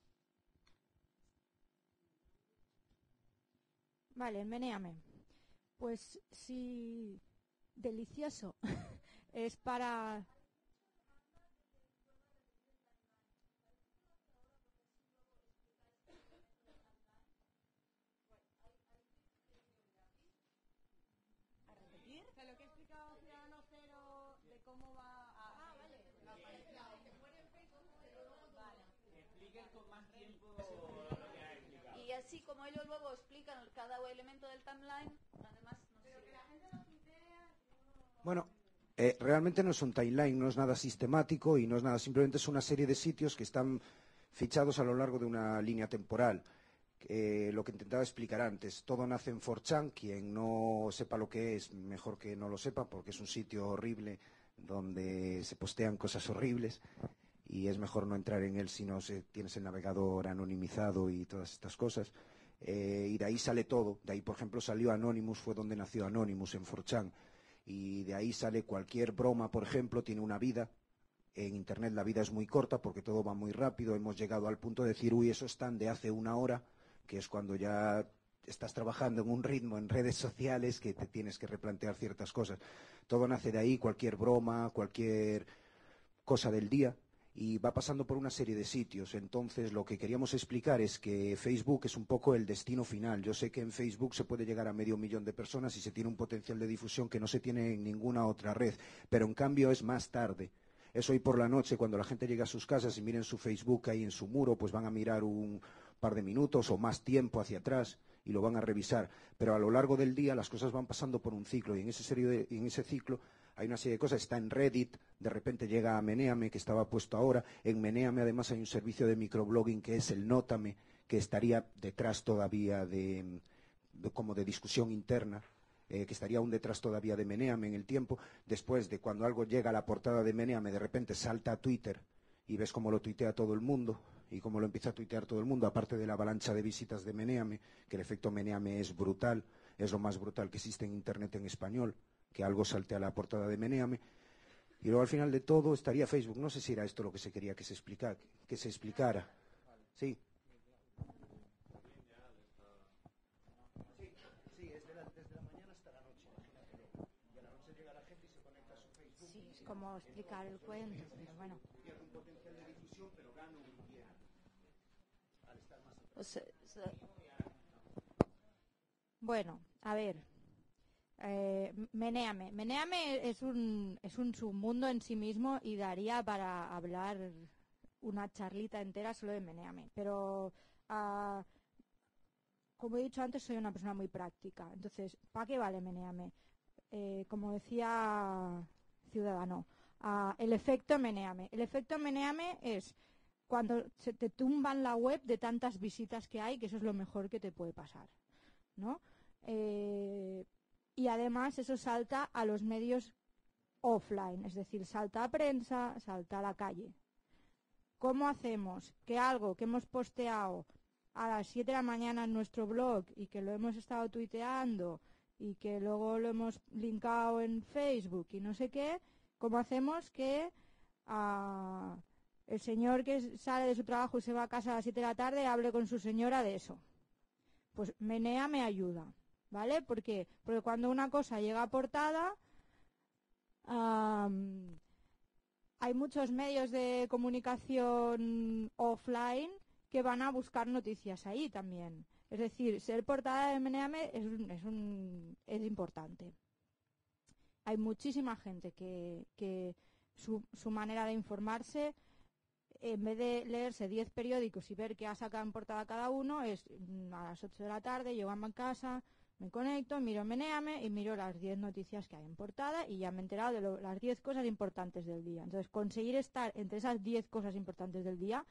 Vale, menéame. Pues sí, delicioso. Es para... O sea, lo que he explicado Ciudadano Cero de cómo va a... Expliquen con más tiempo lo que ha explicado. Y así como ellos luego explican cada elemento del timeline, además nos sirve. Bueno, realmente no es un timeline, no es nada sistemático y no es nada, simplemente es una serie de sitios que están fichados a lo largo de una línea temporal. Lo que intentaba explicar antes, todo nace en 4chan, quien no sepa lo que es, mejor que no lo sepa, porque es un sitio horrible donde se postean cosas horribles y es mejor no entrar en él si no tienes el navegador anonimizado y todas estas cosas. Y de ahí sale todo, de ahí por ejemplo salió Anonymous, fue donde nació Anonymous, en 4chan, y de ahí sale cualquier broma, por ejemplo, tiene una vida. En Internet la vida es muy corta porque todo va muy rápido, hemos llegado al punto de decir, uy, eso están de hace una hora, que es cuando ya estás trabajando en un ritmo en redes sociales que te tienes que replantear ciertas cosas. Todo nace de ahí, cualquier broma, cualquier cosa del día, y va pasando por una serie de sitios. Entonces, lo que queríamos explicar es que Facebook es un poco el destino final. Yo sé que en Facebook se puede llegar a 500.000 de personas y se tiene un potencial de difusión que no se tiene en ninguna otra red, pero en cambio es más tarde. Es hoy por la noche, cuando la gente llega a sus casas y miren su Facebook ahí en su muro, pues van a mirar un par de minutos o más tiempo hacia atrás y lo van a revisar. Pero a lo largo del día las cosas van pasando por un ciclo y en ese ciclo hay una serie de cosas. Está en Reddit, de repente llega a Menéame, que estaba puesto ahora. En Menéame además hay un servicio de microblogging que es el Nótame, que estaría detrás todavía como de discusión interna. Que estaría aún detrás todavía de Menéame en el tiempo. Después de cuando algo llega a la portada de Menéame, de repente salta a Twitter y ves cómo lo tuitea todo el mundo y cómo lo empieza a tuitear todo el mundo, aparte de la avalancha de visitas de Menéame, que el efecto Menéame es brutal, es lo más brutal que existe en Internet en español, que algo salte a la portada de Menéame. Y luego al final de todo estaría Facebook. No sé si era esto lo que se quería que se explicara. Sí. Sí, es como explicar el cuento, pero bueno. Pierde un potencial de difusión, pero gana un bien. Al estar más Bueno, a ver. Menéame. Menéame es un submundo en sí mismo y daría para hablar una charlita entera solo de Menéame. Pero, como he dicho antes, soy una persona muy práctica. Entonces, ¿para qué vale Menéame? Como decía Ciudadano, el efecto Menéame. El efecto Menéame es cuando se te tumban la web de tantas visitas que hay, que eso es lo mejor que te puede pasar, ¿no? Y además eso salta a los medios offline, es decir, salta a prensa, salta a la calle. ¿Cómo hacemos que algo que hemos posteado a las 7 de la mañana en nuestro blog y que lo hemos estado tuiteando y que luego lo hemos linkado en Facebook y no sé qué, cómo hacemos que el señor que sale de su trabajo y se va a casa a las 7 de la tarde hable con su señora de eso? Pues Menea me ayuda, ¿vale? ¿Por qué? Porque cuando una cosa llega a portada, hay muchos medios de comunicación offline que van a buscar noticias ahí también. Es decir, ser portada de Menéame es importante. Hay muchísima gente que su manera de informarse, en vez de leerse 10 periódicos y ver qué ha sacado en portada cada uno, es a las 8 de la tarde, llego a casa, me conecto, miro Menéame y miro las 10 noticias que hay en portada y ya me he enterado de las 10 cosas importantes del día. Entonces, conseguir estar entre esas 10 cosas importantes del día,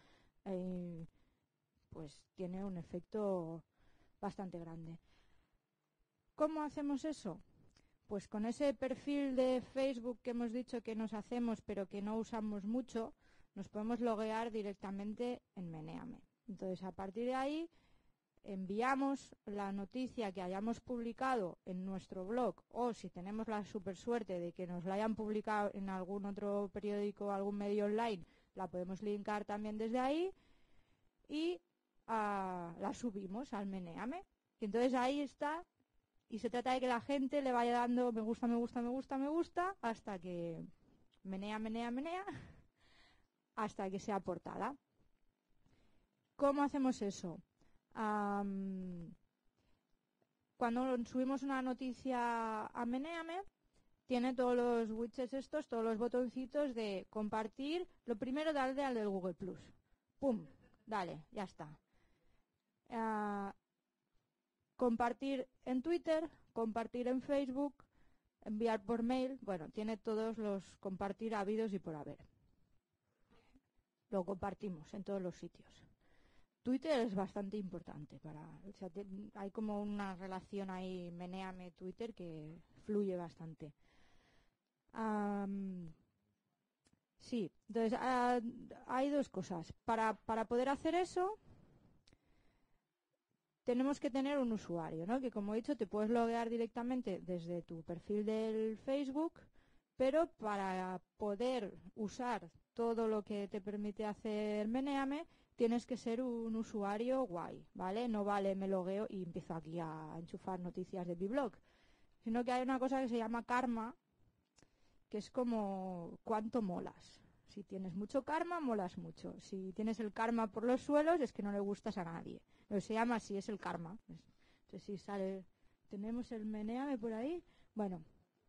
pues tiene un efecto bastante grande. ¿Cómo hacemos eso? Pues con ese perfil de Facebook que hemos dicho que nos hacemos pero que no usamos mucho, nos podemos loguear directamente en Menéame. Entonces, a partir de ahí, enviamos la noticia que hayamos publicado en nuestro blog, o si tenemos la super suerte de que nos la hayan publicado en algún otro periódico o algún medio online, la podemos linkar también desde ahí y la subimos al Menéame. Y entonces ahí está, y se trata de que la gente le vaya dando me gusta, me gusta, me gusta, me gusta, hasta que menea, hasta que sea portada. ¿Cómo hacemos eso? Cuando subimos una noticia a Menéame, tiene todos los widgets estos, todos los botoncitos de compartir. Lo primero, darle al del Google Plus. ¡Pum! Dale, ya está. Compartir en Twitter, compartir en Facebook, enviar por mail. Bueno, tiene todos los compartir habidos y por haber. Lo compartimos en todos los sitios. Twitter es bastante importante hay como una relación ahí Menéame Twitter que fluye bastante. Sí, entonces hay dos cosas. Para poder hacer eso tenemos que tener un usuario, ¿no? Que como he dicho te puedes loguear directamente desde tu perfil del Facebook, pero para poder usar todo lo que te permite hacer Menéame tienes que ser un usuario guay, ¿vale? No vale me logueo y empiezo aquí a enchufar noticias de mi blog, sino que hay una cosa que se llama karma, que es como cuánto molas. Si tienes mucho karma, molas mucho. Si tienes el karma por los suelos, es que no le gustas a nadie. Lo se llama así, es el karma. Entonces si sale, tenemos el Menéame por ahí, bueno,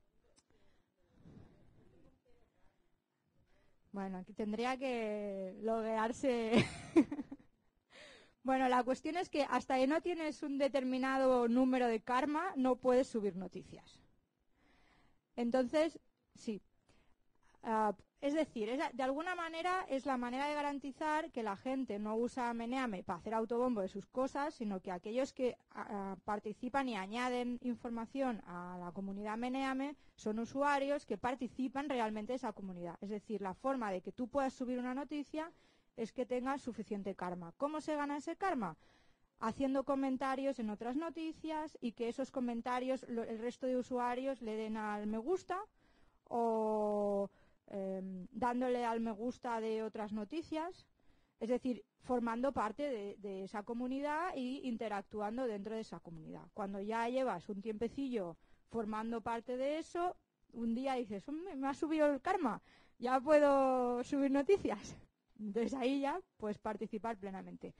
aquí tendría que loguearse. Bueno, la cuestión es que hasta que no tienes un determinado número de karma, no puedes subir noticias. Entonces, sí. Es decir, de alguna manera es la manera de garantizar que la gente no usa Menéame para hacer autobombo de sus cosas, sino que aquellos que participan y añaden información a la comunidad Menéame son usuarios que participan realmente de esa comunidad. Es decir, la forma de que tú puedas subir una noticia es que tengas suficiente karma. ¿Cómo se gana ese karma? Haciendo comentarios en otras noticias y que esos comentarios el resto de usuarios le den al me gusta o dándole al me gusta de otras noticias, es decir, formando parte de esa comunidad e interactuando dentro de esa comunidad. Cuando ya llevas un tiempecillo formando parte de eso, un día dices, me ha subido el karma, ya puedo subir noticias. Entonces ahí ya puedes participar plenamente.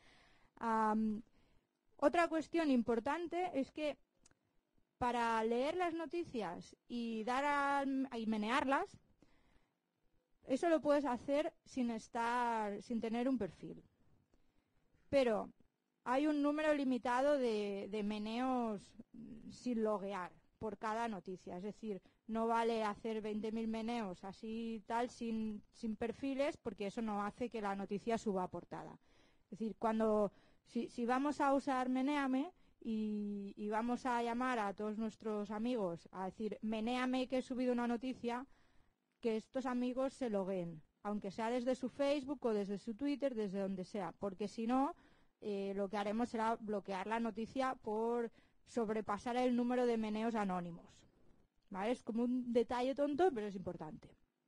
Otra cuestión importante es que para leer las noticias y y menearlas, eso lo puedes hacer sin tener un perfil. Pero hay un número limitado de meneos sin loguear por cada noticia. Es decir, no vale hacer 20.000 meneos así tal sin perfiles, porque eso no hace que la noticia suba a portada. Es decir, si vamos a usar Menéame y vamos a llamar a todos nuestros amigos a decir Menéame que he subido una noticia, que estos amigos se logueen, aunque sea desde su Facebook o desde su Twitter, desde donde sea, porque si no, lo que haremos será bloquear la noticia por sobrepasar el número de meneos anónimos. ¿Vale? Es como un detalle tonto, pero es importante.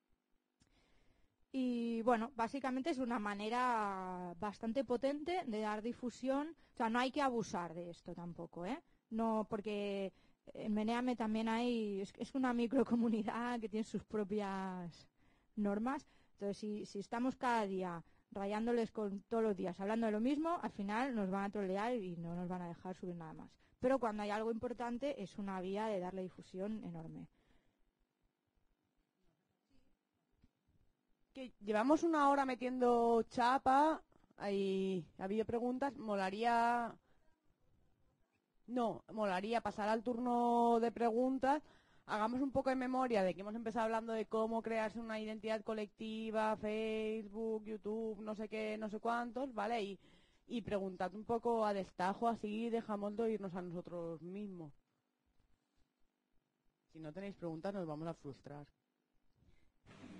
Y bueno, básicamente es una manera bastante potente de dar difusión. O sea, no hay que abusar de esto tampoco, ¿eh? No, porque en Menéame también es una microcomunidad que tiene sus propias normas. Entonces, si estamos cada día rayándoles todos los días hablando de lo mismo, al final nos van a trolear y no nos van a dejar subir nada más. Pero cuando hay algo importante es una vía de darle difusión enorme. Que llevamos una hora metiendo chapa, ha habido preguntas, molaría pasar al turno de preguntas. Hagamos un poco de memoria de que hemos empezado hablando de cómo crearse una identidad colectiva, Facebook, YouTube, no sé qué, no sé cuántos, ¿vale? Y preguntad un poco a destajo, así dejamos de oírnos a nosotros mismos. Si no tenéis preguntas nos vamos a frustrar.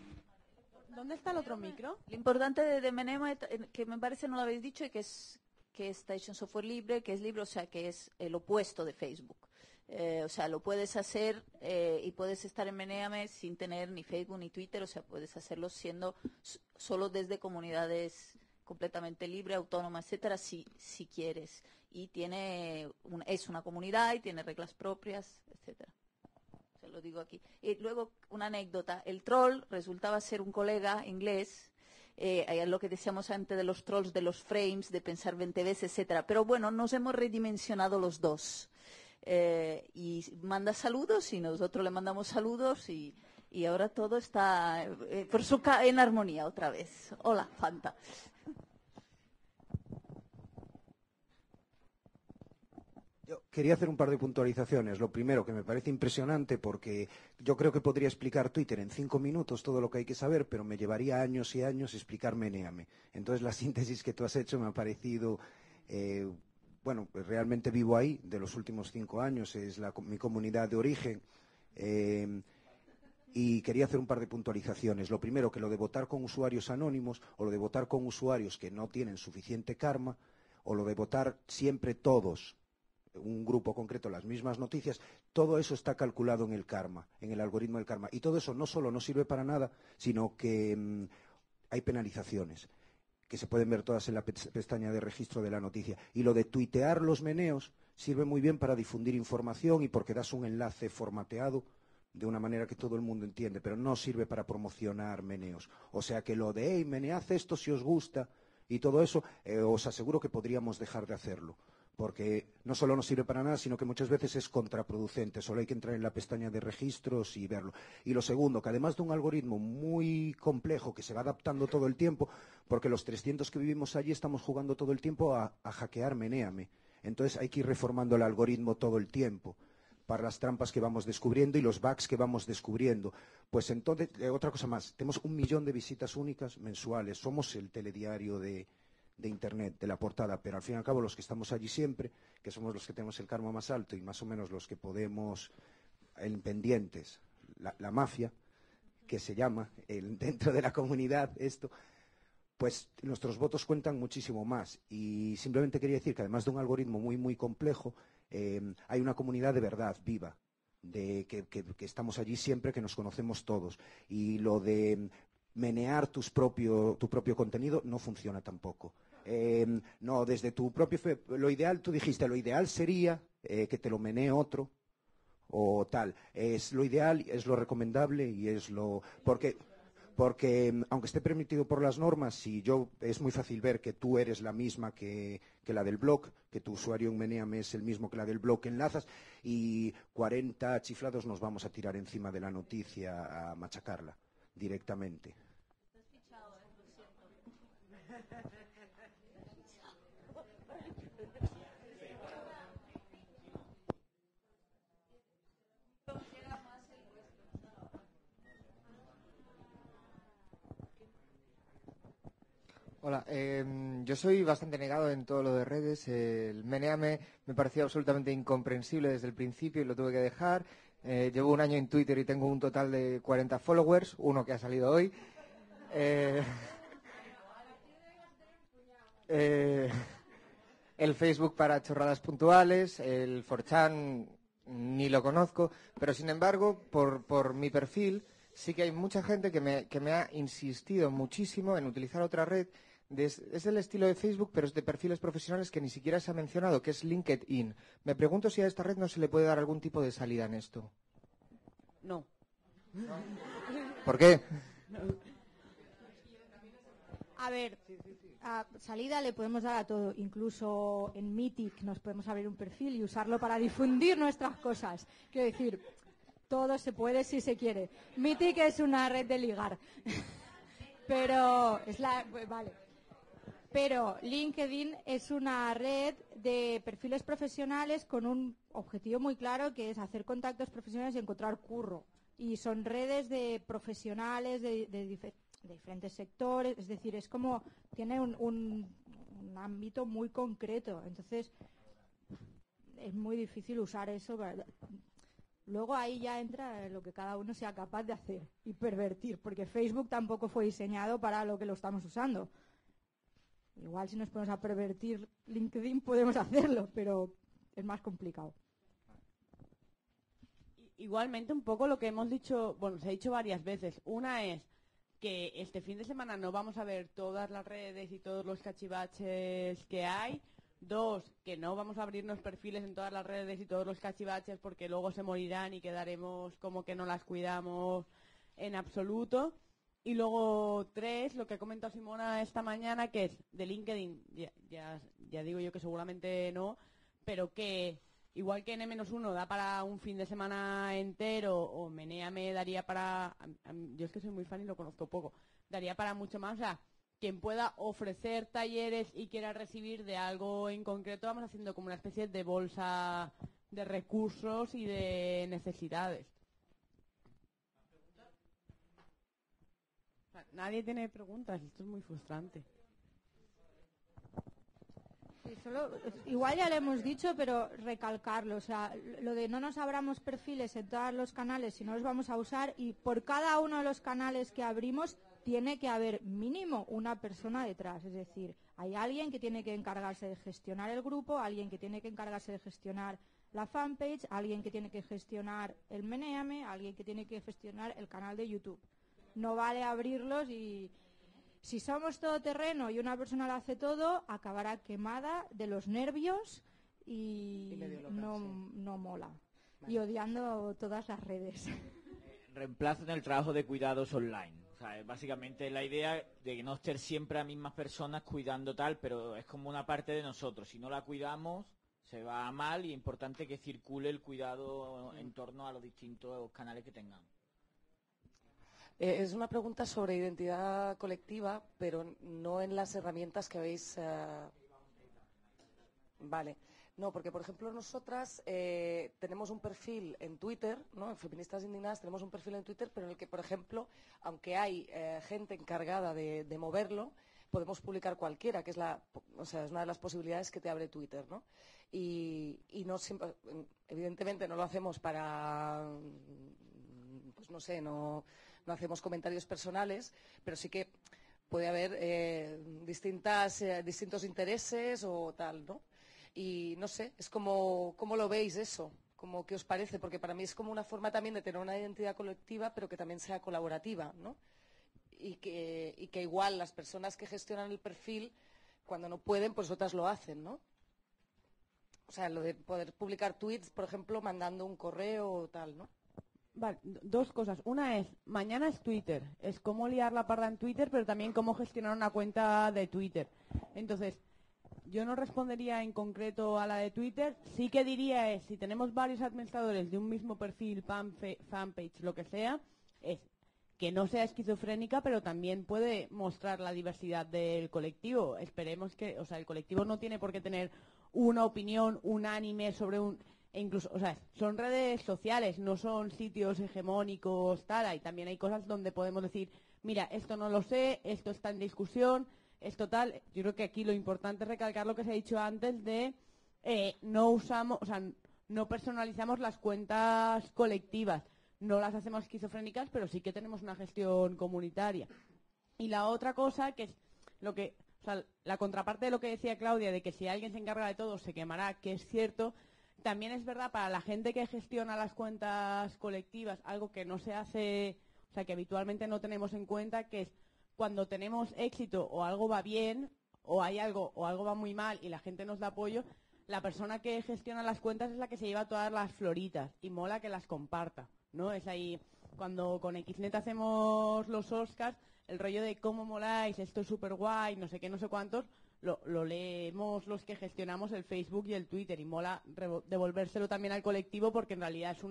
¿Dónde está el otro micro? Lo importante de Menéame, que me parece no lo habéis dicho, y que es que es Station Software Libre, que es libre, o sea, que es el opuesto de Facebook. O sea, lo puedes hacer y puedes estar en Menéame sin tener ni Facebook ni Twitter, o sea, puedes hacerlo siendo solo desde comunidades completamente libre, autónoma, etcétera, si quieres. Y es una comunidad y tiene reglas propias, etcétera. Se lo digo aquí. Y luego, una anécdota. El troll resultaba ser un colega inglés, lo que decíamos antes de los trolls, de los frames, de pensar 20 veces, etcétera. Pero bueno, nos hemos redimensionado los dos. Y manda saludos y nosotros le mandamos saludos y ahora todo está en armonía otra vez. Hola, Fanta. Yo quería hacer un par de puntualizaciones. Lo primero, que me parece impresionante porque yo creo que podría explicar Twitter en 5 minutos todo lo que hay que saber, pero me llevaría años y años explicar Menéame. Entonces la síntesis que tú has hecho me ha parecido... bueno, realmente vivo ahí de los últimos 5 años, es mi comunidad de origen. Y quería hacer un par de puntualizaciones. Lo primero, que lo de votar con usuarios anónimos o lo de votar con usuarios que no tienen suficiente karma o lo de votar siempre todos, un grupo concreto, las mismas noticias, todo eso está calculado en el karma, en el algoritmo del karma. Y todo eso no solo no sirve para nada, sino que hay penalizaciones, que se pueden ver todas en la pestaña de registro de la noticia. Y lo de tuitear los meneos sirve muy bien para difundir información y porque das un enlace formateado de una manera que todo el mundo entiende, pero no sirve para promocionar meneos. O sea que lo de, hey, menead esto si os gusta y todo eso, os aseguro que podríamos dejar de hacerlo. Porque no solo no sirve para nada, sino que muchas veces es contraproducente. Solo hay que entrar en la pestaña de registros y verlo. Y lo segundo, que además de un algoritmo muy complejo que se va adaptando todo el tiempo, porque los 300 que vivimos allí estamos jugando todo el tiempo a hackear Menéame. Entonces hay que ir reformando el algoritmo todo el tiempo para las trampas que vamos descubriendo y los bugs que vamos descubriendo. Pues entonces, otra cosa más, tenemos 1 millón de visitas únicas mensuales. Somos el telediario de Internet, de la portada, pero al fin y al cabo los que estamos allí siempre, que somos los que tenemos el karma más alto y más o menos los que podemos, en pendientes, la mafia, que se llama, dentro de la comunidad, esto, pues nuestros votos cuentan muchísimo más. Y simplemente quería decir que además de un algoritmo muy, muy complejo, hay una comunidad de verdad, viva, de que estamos allí siempre, que nos conocemos todos. Y lo de menear tu propio contenido no funciona tampoco. No, desde tu propio... Lo ideal, tú dijiste, lo ideal sería que te lo menee otro o tal. Es lo ideal, es lo recomendable y es lo... Porque aunque esté permitido por las normas, es muy fácil ver que tú eres la misma que la del blog, que tu usuario en Menéame es el mismo que la del blog que enlazas, y 40 chiflados nos vamos a tirar encima de la noticia a machacarla directamente. Hola, yo soy bastante negado en todo lo de redes. El Menéame me pareció absolutamente incomprensible desde el principio y lo tuve que dejar. Llevo 1 año en Twitter y tengo un total de 40 followers, uno que ha salido hoy. El Facebook para chorradas puntuales, el 4chan ni lo conozco, pero sin embargo, por mi perfil, sí que hay mucha gente que me ha insistido muchísimo en utilizar otra red. Es del estilo de Facebook, pero es de perfiles profesionales que ni siquiera se ha mencionado, que es LinkedIn. Me pregunto si a esta red no se le puede dar algún tipo de salida en esto. No. ¿Por qué? A ver, a salida le podemos dar a todo. Incluso en Mythic nos podemos abrir un perfil y usarlo para difundir nuestras cosas. Quiero decir, todo se puede si se quiere. Mythic es una red de ligar. Pero vale. Pero LinkedIn es una red de perfiles profesionales con un objetivo muy claro, que es hacer contactos profesionales y encontrar curro. Y son redes de profesionales de diferentes sectores, es decir, es como tiene un ámbito muy concreto. Entonces, es muy difícil usar eso. Luego ahí ya entra lo que cada uno sea capaz de hacer y pervertir, porque Facebook tampoco fue diseñado para lo que lo estamos usando. Igual si nos ponemos a pervertir LinkedIn podemos hacerlo, pero es más complicado. Igualmente, un poco lo que hemos dicho, bueno, se ha dicho varias veces. Una es que este fin de semana no vamos a ver todas las redes y todos los cachivaches que hay. Dos, que no vamos a abrirnos perfiles en todas las redes y todos los cachivaches porque luego se morirán y quedaremos como que no las cuidamos en absoluto. Y luego tres, lo que ha comentado Simona esta mañana, que es de LinkedIn, ya digo yo que seguramente no, pero que igual que N-1 da para un fin de semana entero, o Menéame daría para, yo es que soy muy fan y lo conozco poco, daría para mucho más. O sea, quien pueda ofrecer talleres y quiera recibir de algo en concreto, vamos haciendo como una especie de bolsa de recursos y de necesidades. Nadie tiene preguntas, esto es muy frustrante. Sí, igual ya lo hemos dicho, pero recalcarlo. O sea, lo de no nos abramos perfiles en todos los canales si no los vamos a usar, y por cada uno de los canales que abrimos tiene que haber mínimo una persona detrás. Es decir, hay alguien que tiene que encargarse de gestionar el grupo, alguien que tiene que encargarse de gestionar la fanpage, alguien que tiene que gestionar el Menéame, alguien que tiene que gestionar el canal de YouTube. No vale abrirlos y si somos todoterreno y una persona lo hace todo, acabará quemada de los nervios y no mola. Vale. Y odiando todas las redes. Reemplazan el trabajo de cuidados online. O sea, básicamente la idea de que no estar siempre a mismas personas cuidando tal, pero es como una parte de nosotros. Si no la cuidamos, se va mal, y es importante que circule el cuidado en torno a los distintos canales que tengamos. Es una pregunta sobre identidad colectiva, pero no en las herramientas que habéis... Vale. No, porque, por ejemplo, nosotras tenemos un perfil en Twitter, ¿no? En Feministas Indignadas tenemos un perfil en Twitter, pero en el que, por ejemplo, aunque hay gente encargada de moverlo, podemos publicar cualquiera, que es es una de las posibilidades que te abre Twitter, ¿no? Y no siempre, evidentemente no lo hacemos para, pues no sé, no hacemos comentarios personales, pero sí que puede haber distintos intereses o tal, ¿no? Y no sé, es como, ¿cómo lo veis eso? ¿Cómo, qué os parece? Porque para mí es como una forma también de tener una identidad colectiva, pero que también sea colaborativa, ¿no? Y que igual las personas que gestionan el perfil, cuando no pueden, pues otras lo hacen, ¿no? O sea, lo de poder publicar tweets, por ejemplo, mandando un correo o tal, ¿no? Vale, dos cosas. Una es, mañana es Twitter. Es cómo liar la parda en Twitter, pero también cómo gestionar una cuenta de Twitter. Entonces, yo no respondería en concreto a la de Twitter. Sí que diría si tenemos varios administradores de un mismo perfil, fanpage, lo que sea, es que no sea esquizofrénica, pero también puede mostrar la diversidad del colectivo. Esperemos que, o sea, el colectivo no tiene por qué tener una opinión unánime sobre e incluso, o sea, son redes sociales, no son sitios hegemónicos, tal, y también hay cosas donde podemos decir, mira, esto no lo sé, esto está en discusión, esto tal. Yo creo que aquí lo importante es recalcar lo que se ha dicho antes de no usamos, o sea, no personalizamos las cuentas colectivas, no las hacemos esquizofrénicas, pero sí que tenemos una gestión comunitaria. Y la otra cosa, que es lo que, o sea, la contraparte de lo que decía Claudia, de que si alguien se encarga de todo se quemará, que es cierto. También es verdad para la gente que gestiona las cuentas colectivas, algo que no se hace, o sea, que habitualmente no tenemos en cuenta, que es cuando tenemos éxito o algo va bien, o hay algo, o algo va muy mal y la gente nos da apoyo, la persona que gestiona las cuentas es la que se lleva todas las floritas y mola que las comparta, ¿no? Es ahí, cuando con Xnet hacemos los Oscars, el rollo de cómo moláis, esto es súper guay, no sé qué, no sé cuántos, lo leemos los que gestionamos el Facebook y el Twitter, y mola devolvérselo también al colectivo, porque en realidad es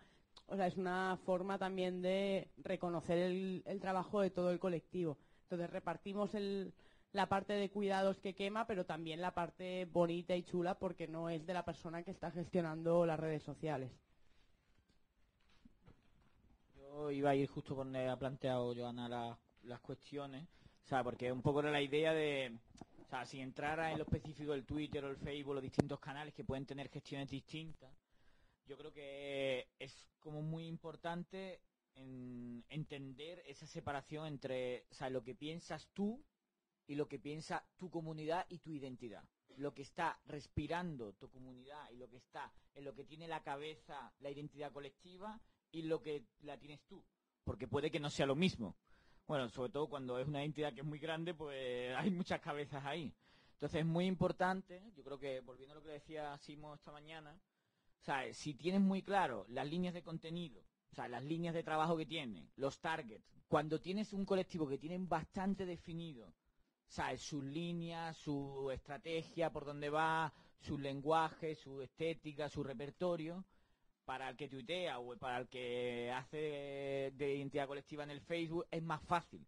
una forma también de reconocer el trabajo de todo el colectivo. Entonces repartimos la parte de cuidados que quema, pero también la parte bonita y chula, porque no es de la persona que está gestionando las redes sociales. Yo iba a ir justo por donde ha planteado Joana las cuestiones, o sea, porque un poco era la idea de... O sea, sin entrar en lo específico del Twitter o el Facebook, los distintos canales que pueden tener gestiones distintas, yo creo que es como muy importante entender esa separación entre, o sea, lo que piensas tú y lo que piensa tu comunidad y tu identidad. lo que está respirando tu comunidad y lo que está en lo que tiene la cabeza la identidad colectiva y lo que la tienes tú, porque puede que no sea lo mismo. Bueno, sobre todo cuando es una entidad que es muy grande, pues hay muchas cabezas ahí. Entonces es muy importante, yo creo que, volviendo a lo que decía Simo esta mañana, o sea, si tienes muy claro las líneas de contenido, o sea, las líneas de trabajo que tiene, los targets, cuando tienes un colectivo que tienen bastante definido, ¿sabes? Sus líneas, su estrategia, por dónde va, su lenguaje, su estética, su repertorio, para el que tuitea o para el que hace de identidad colectiva en el Facebook, es más fácil.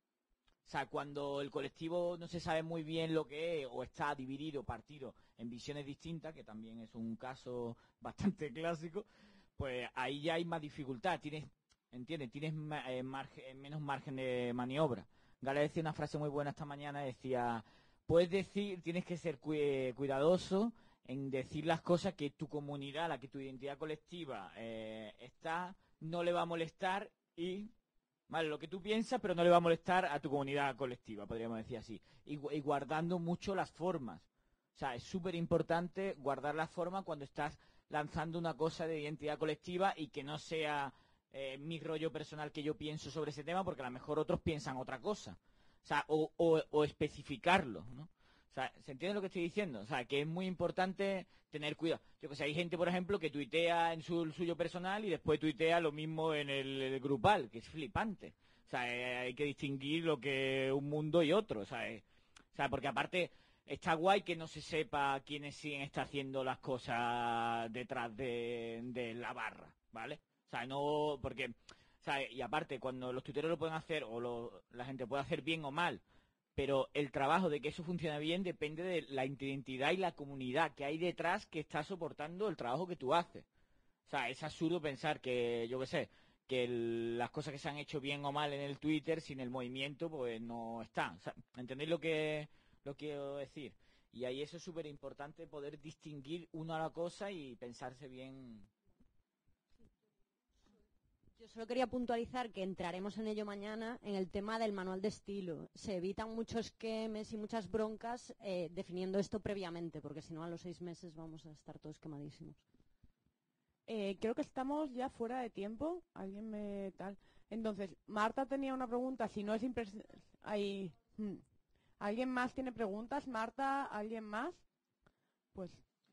O sea, cuando el colectivo no se sabe muy bien lo que es o está dividido, partido en visiones distintas, que también es un caso bastante clásico, pues ahí ya hay más dificultad. ¿Entiendes? Tienes menos margen de maniobra. Gala decía una frase muy buena esta mañana, decía, puedes decir, tienes que ser cuidadoso en decir las cosas que tu comunidad, la que tu identidad colectiva está, no le va a molestar y, vale, lo que tú piensas, pero no le va a molestar a tu comunidad colectiva, podríamos decir así. Y guardando mucho las formas. O sea, es súper importante guardar las formas cuando estás lanzando una cosa de identidad colectiva y que no sea mi rollo personal que yo pienso sobre ese tema, porque a lo mejor otros piensan otra cosa. O sea, o especificarlo, ¿no? O sea, ¿se entiende lo que estoy diciendo? O sea, que es muy importante tener cuidado. Yo que sé, hay gente, por ejemplo, que tuitea en su suyo personal y después tuitea lo mismo en el grupal, que es flipante. O sea, hay que distinguir lo que un mundo y otro, o sea, porque aparte está guay que no se sepa quiénes siguen está haciendo las cosas detrás de la barra, ¿vale? O sea, no, porque, o sea, y aparte, cuando los tuiteros lo pueden hacer, o la gente puede hacer bien o mal, pero el trabajo de que eso funcione bien depende de la identidad y la comunidad que hay detrás que está soportando el trabajo que tú haces. O sea, es absurdo pensar que, yo qué sé, que las cosas que se han hecho bien o mal en el Twitter, sin el movimiento, pues no están. O sea, ¿entendéis lo que quiero decir? Y ahí eso es súper importante, poder distinguir una a la cosa y pensarse bien. Yo solo quería puntualizar que entraremos en ello mañana en el tema del manual de estilo. Se evitan muchos esquemas y muchas broncas definiendo esto previamente, porque si no a los 6 meses vamos a estar todos quemadísimos. Creo que estamos ya fuera de tiempo. Alguien me tal. Entonces, Marta tenía una pregunta. Si no es ahí. ¿Alguien más tiene preguntas? Marta, ¿alguien más? Pues.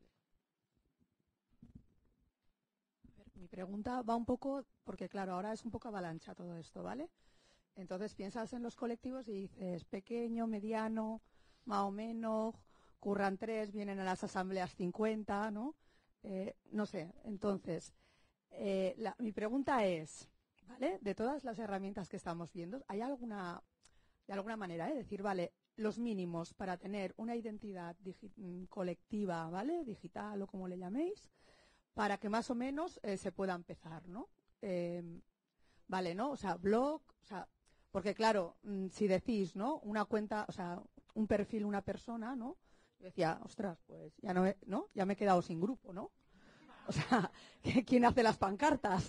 Mi pregunta va un poco, porque claro, ahora es un poco avalancha todo esto, ¿vale? Entonces piensas en los colectivos y dices pequeño, mediano, más o menos, curran 3, vienen a las asambleas 50, ¿no? No sé, entonces, mi pregunta es, ¿vale? De todas las herramientas que estamos viendo, ¿hay alguna, de alguna manera, decir, vale, los mínimos para tener una identidad colectiva, ¿vale? Digital o como le llaméis, para que más o menos se pueda empezar, ¿no? Vale, ¿no? O sea, blog, o sea, porque claro, si decís, ¿no? Una cuenta, o sea, un perfil, una persona, ¿no? Yo decía, ostras, pues ya no, ¿no? Ya me he quedado sin grupo, ¿no? O sea, ¿quién hace las pancartas?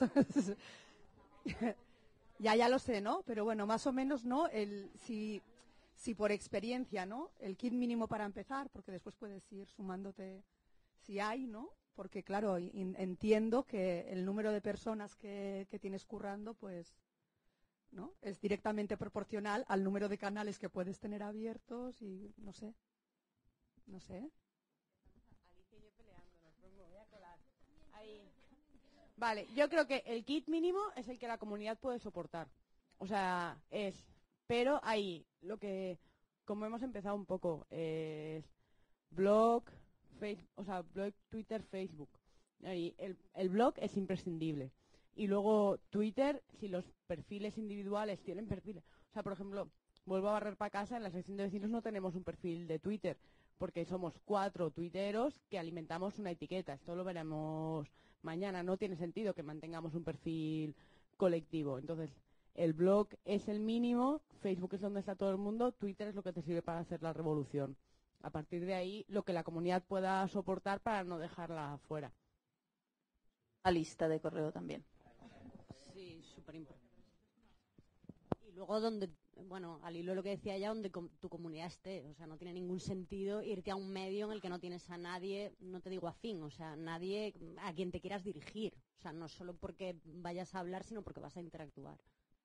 ya lo sé, ¿no? Pero bueno, más o menos, ¿no? Si por experiencia, ¿no? El kit mínimo para empezar, porque después puedes ir sumándote si hay, ¿no? Porque, claro, entiendo que el número de personas que tienes currando, pues, ¿no? Es directamente proporcional al número de canales que puedes tener abiertos y no sé. No sé. Alicia y yo peleándonos, me voy a colar. Ahí. Vale, yo creo que el kit mínimo es el que la comunidad puede soportar. O sea, pero ahí, lo que, como hemos empezado un poco, es blog, blog, Twitter, Facebook. Ahí, el blog es imprescindible. Y luego Twitter, si los perfiles individuales tienen perfiles. O sea, por ejemplo, vuelvo a barrer para casa, en la sección de vecinos no tenemos un perfil de Twitter, porque somos 4 tuiteros que alimentamos una etiqueta. Esto lo veremos mañana. No tiene sentido que mantengamos un perfil colectivo. Entonces, el blog es el mínimo, Facebook es donde está todo el mundo, Twitter es lo que te sirve para hacer la revolución. A partir de ahí, lo que la comunidad pueda soportar para no dejarla fuera. La lista de correo también. Sí, súper importante. Y luego donde bueno, al hilo de lo que decía ella, donde tu comunidad esté. O sea, no tiene ningún sentido irte a un medio en el que no tienes a nadie, no te digo afín, o sea, nadie a quien te quieras dirigir. O sea, no solo porque vayas a hablar, sino porque vas a interactuar.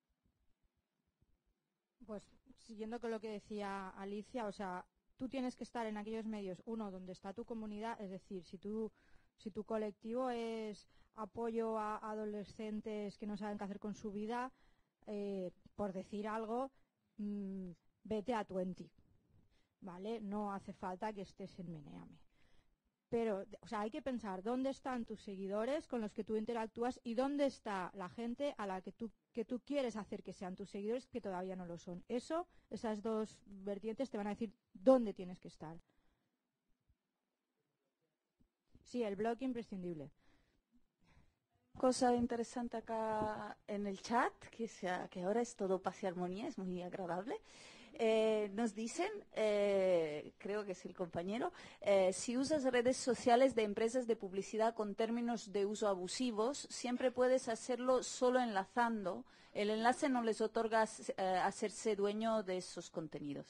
Pues siguiendo con lo que decía Alicia, o sea, tú tienes que estar en aquellos medios, uno, donde está tu comunidad, es decir, si tu colectivo es apoyo a adolescentes que no saben qué hacer con su vida, por decir algo, vete a 20, ¿vale? No hace falta que estés en Menéame. Pero, o sea, hay que pensar dónde están tus seguidores con los que tú interactúas y dónde está la gente a la que tú quieres hacer que sean tus seguidores que todavía no lo son. Esas dos vertientes te van a decir dónde tienes que estar. Sí, el blog imprescindible. Cosa interesante acá en el chat, que ahora es todo paz y armonía, es muy agradable. Nos dicen, creo que es el compañero, si usas redes sociales de empresas de publicidad con términos de uso abusivos, siempre puedes hacerlo solo enlazando. El enlace no les otorga hacerse dueño de esos contenidos.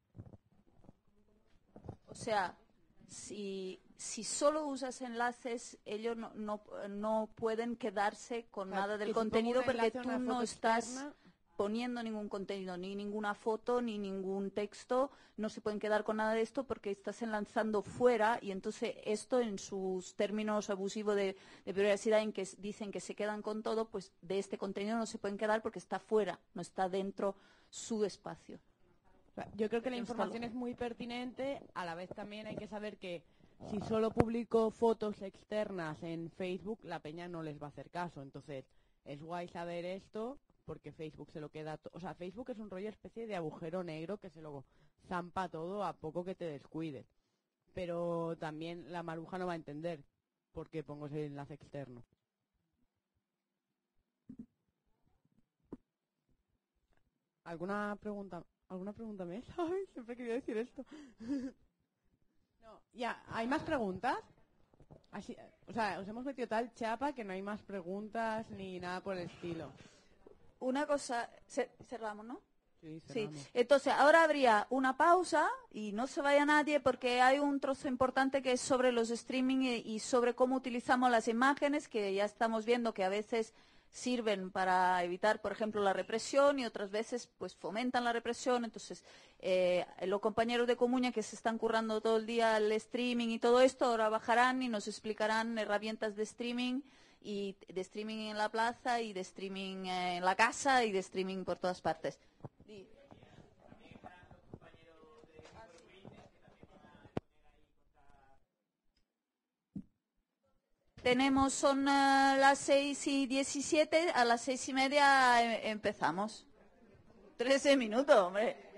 O sea, si solo usas enlaces, ellos no pueden quedarse con nada del contenido porque tú no estás poniendo ningún contenido, ni ninguna foto, ni ningún texto, no se pueden quedar con nada de esto porque estás enlazando fuera y entonces esto en sus términos abusivos de privacidad en que dicen que se quedan con todo, pues de este contenido no se pueden quedar porque está fuera, no está dentro su espacio. Yo creo que la información es muy pertinente, a la vez también hay que saber que si solo publico fotos externas en Facebook, la peña no les va a hacer caso. Entonces, es guay saber esto porque Facebook se lo queda... O sea, Facebook es un rollo especie de agujero negro que se lo zampa todo a poco que te descuides. Pero también la maruja no va a entender por qué pongo ese enlace externo. ¿Alguna pregunta más? Ay, siempre quería decir esto. No, ya, ¿hay más preguntas? Así, o sea, os hemos metido tal chapa que no hay más preguntas ni nada por el estilo. Una cosa, cerramos, ¿no? Sí, cerramos. Sí. Entonces, ahora habría una pausa y no se vaya nadie porque hay un trozo importante que es sobre los streaming y sobre cómo utilizamos las imágenes, que ya estamos viendo que a veces sirven para evitar, por ejemplo, la represión y otras veces pues fomentan la represión. Entonces, los compañeros de Comuña que se están currando todo el día el streaming y todo esto, ahora bajarán y nos explicarán herramientas de streaming y de streaming en la plaza y de streaming en la casa y de streaming por todas partes. Son las 6:17, a las 6:30 empezamos. 13 minutos, hombre.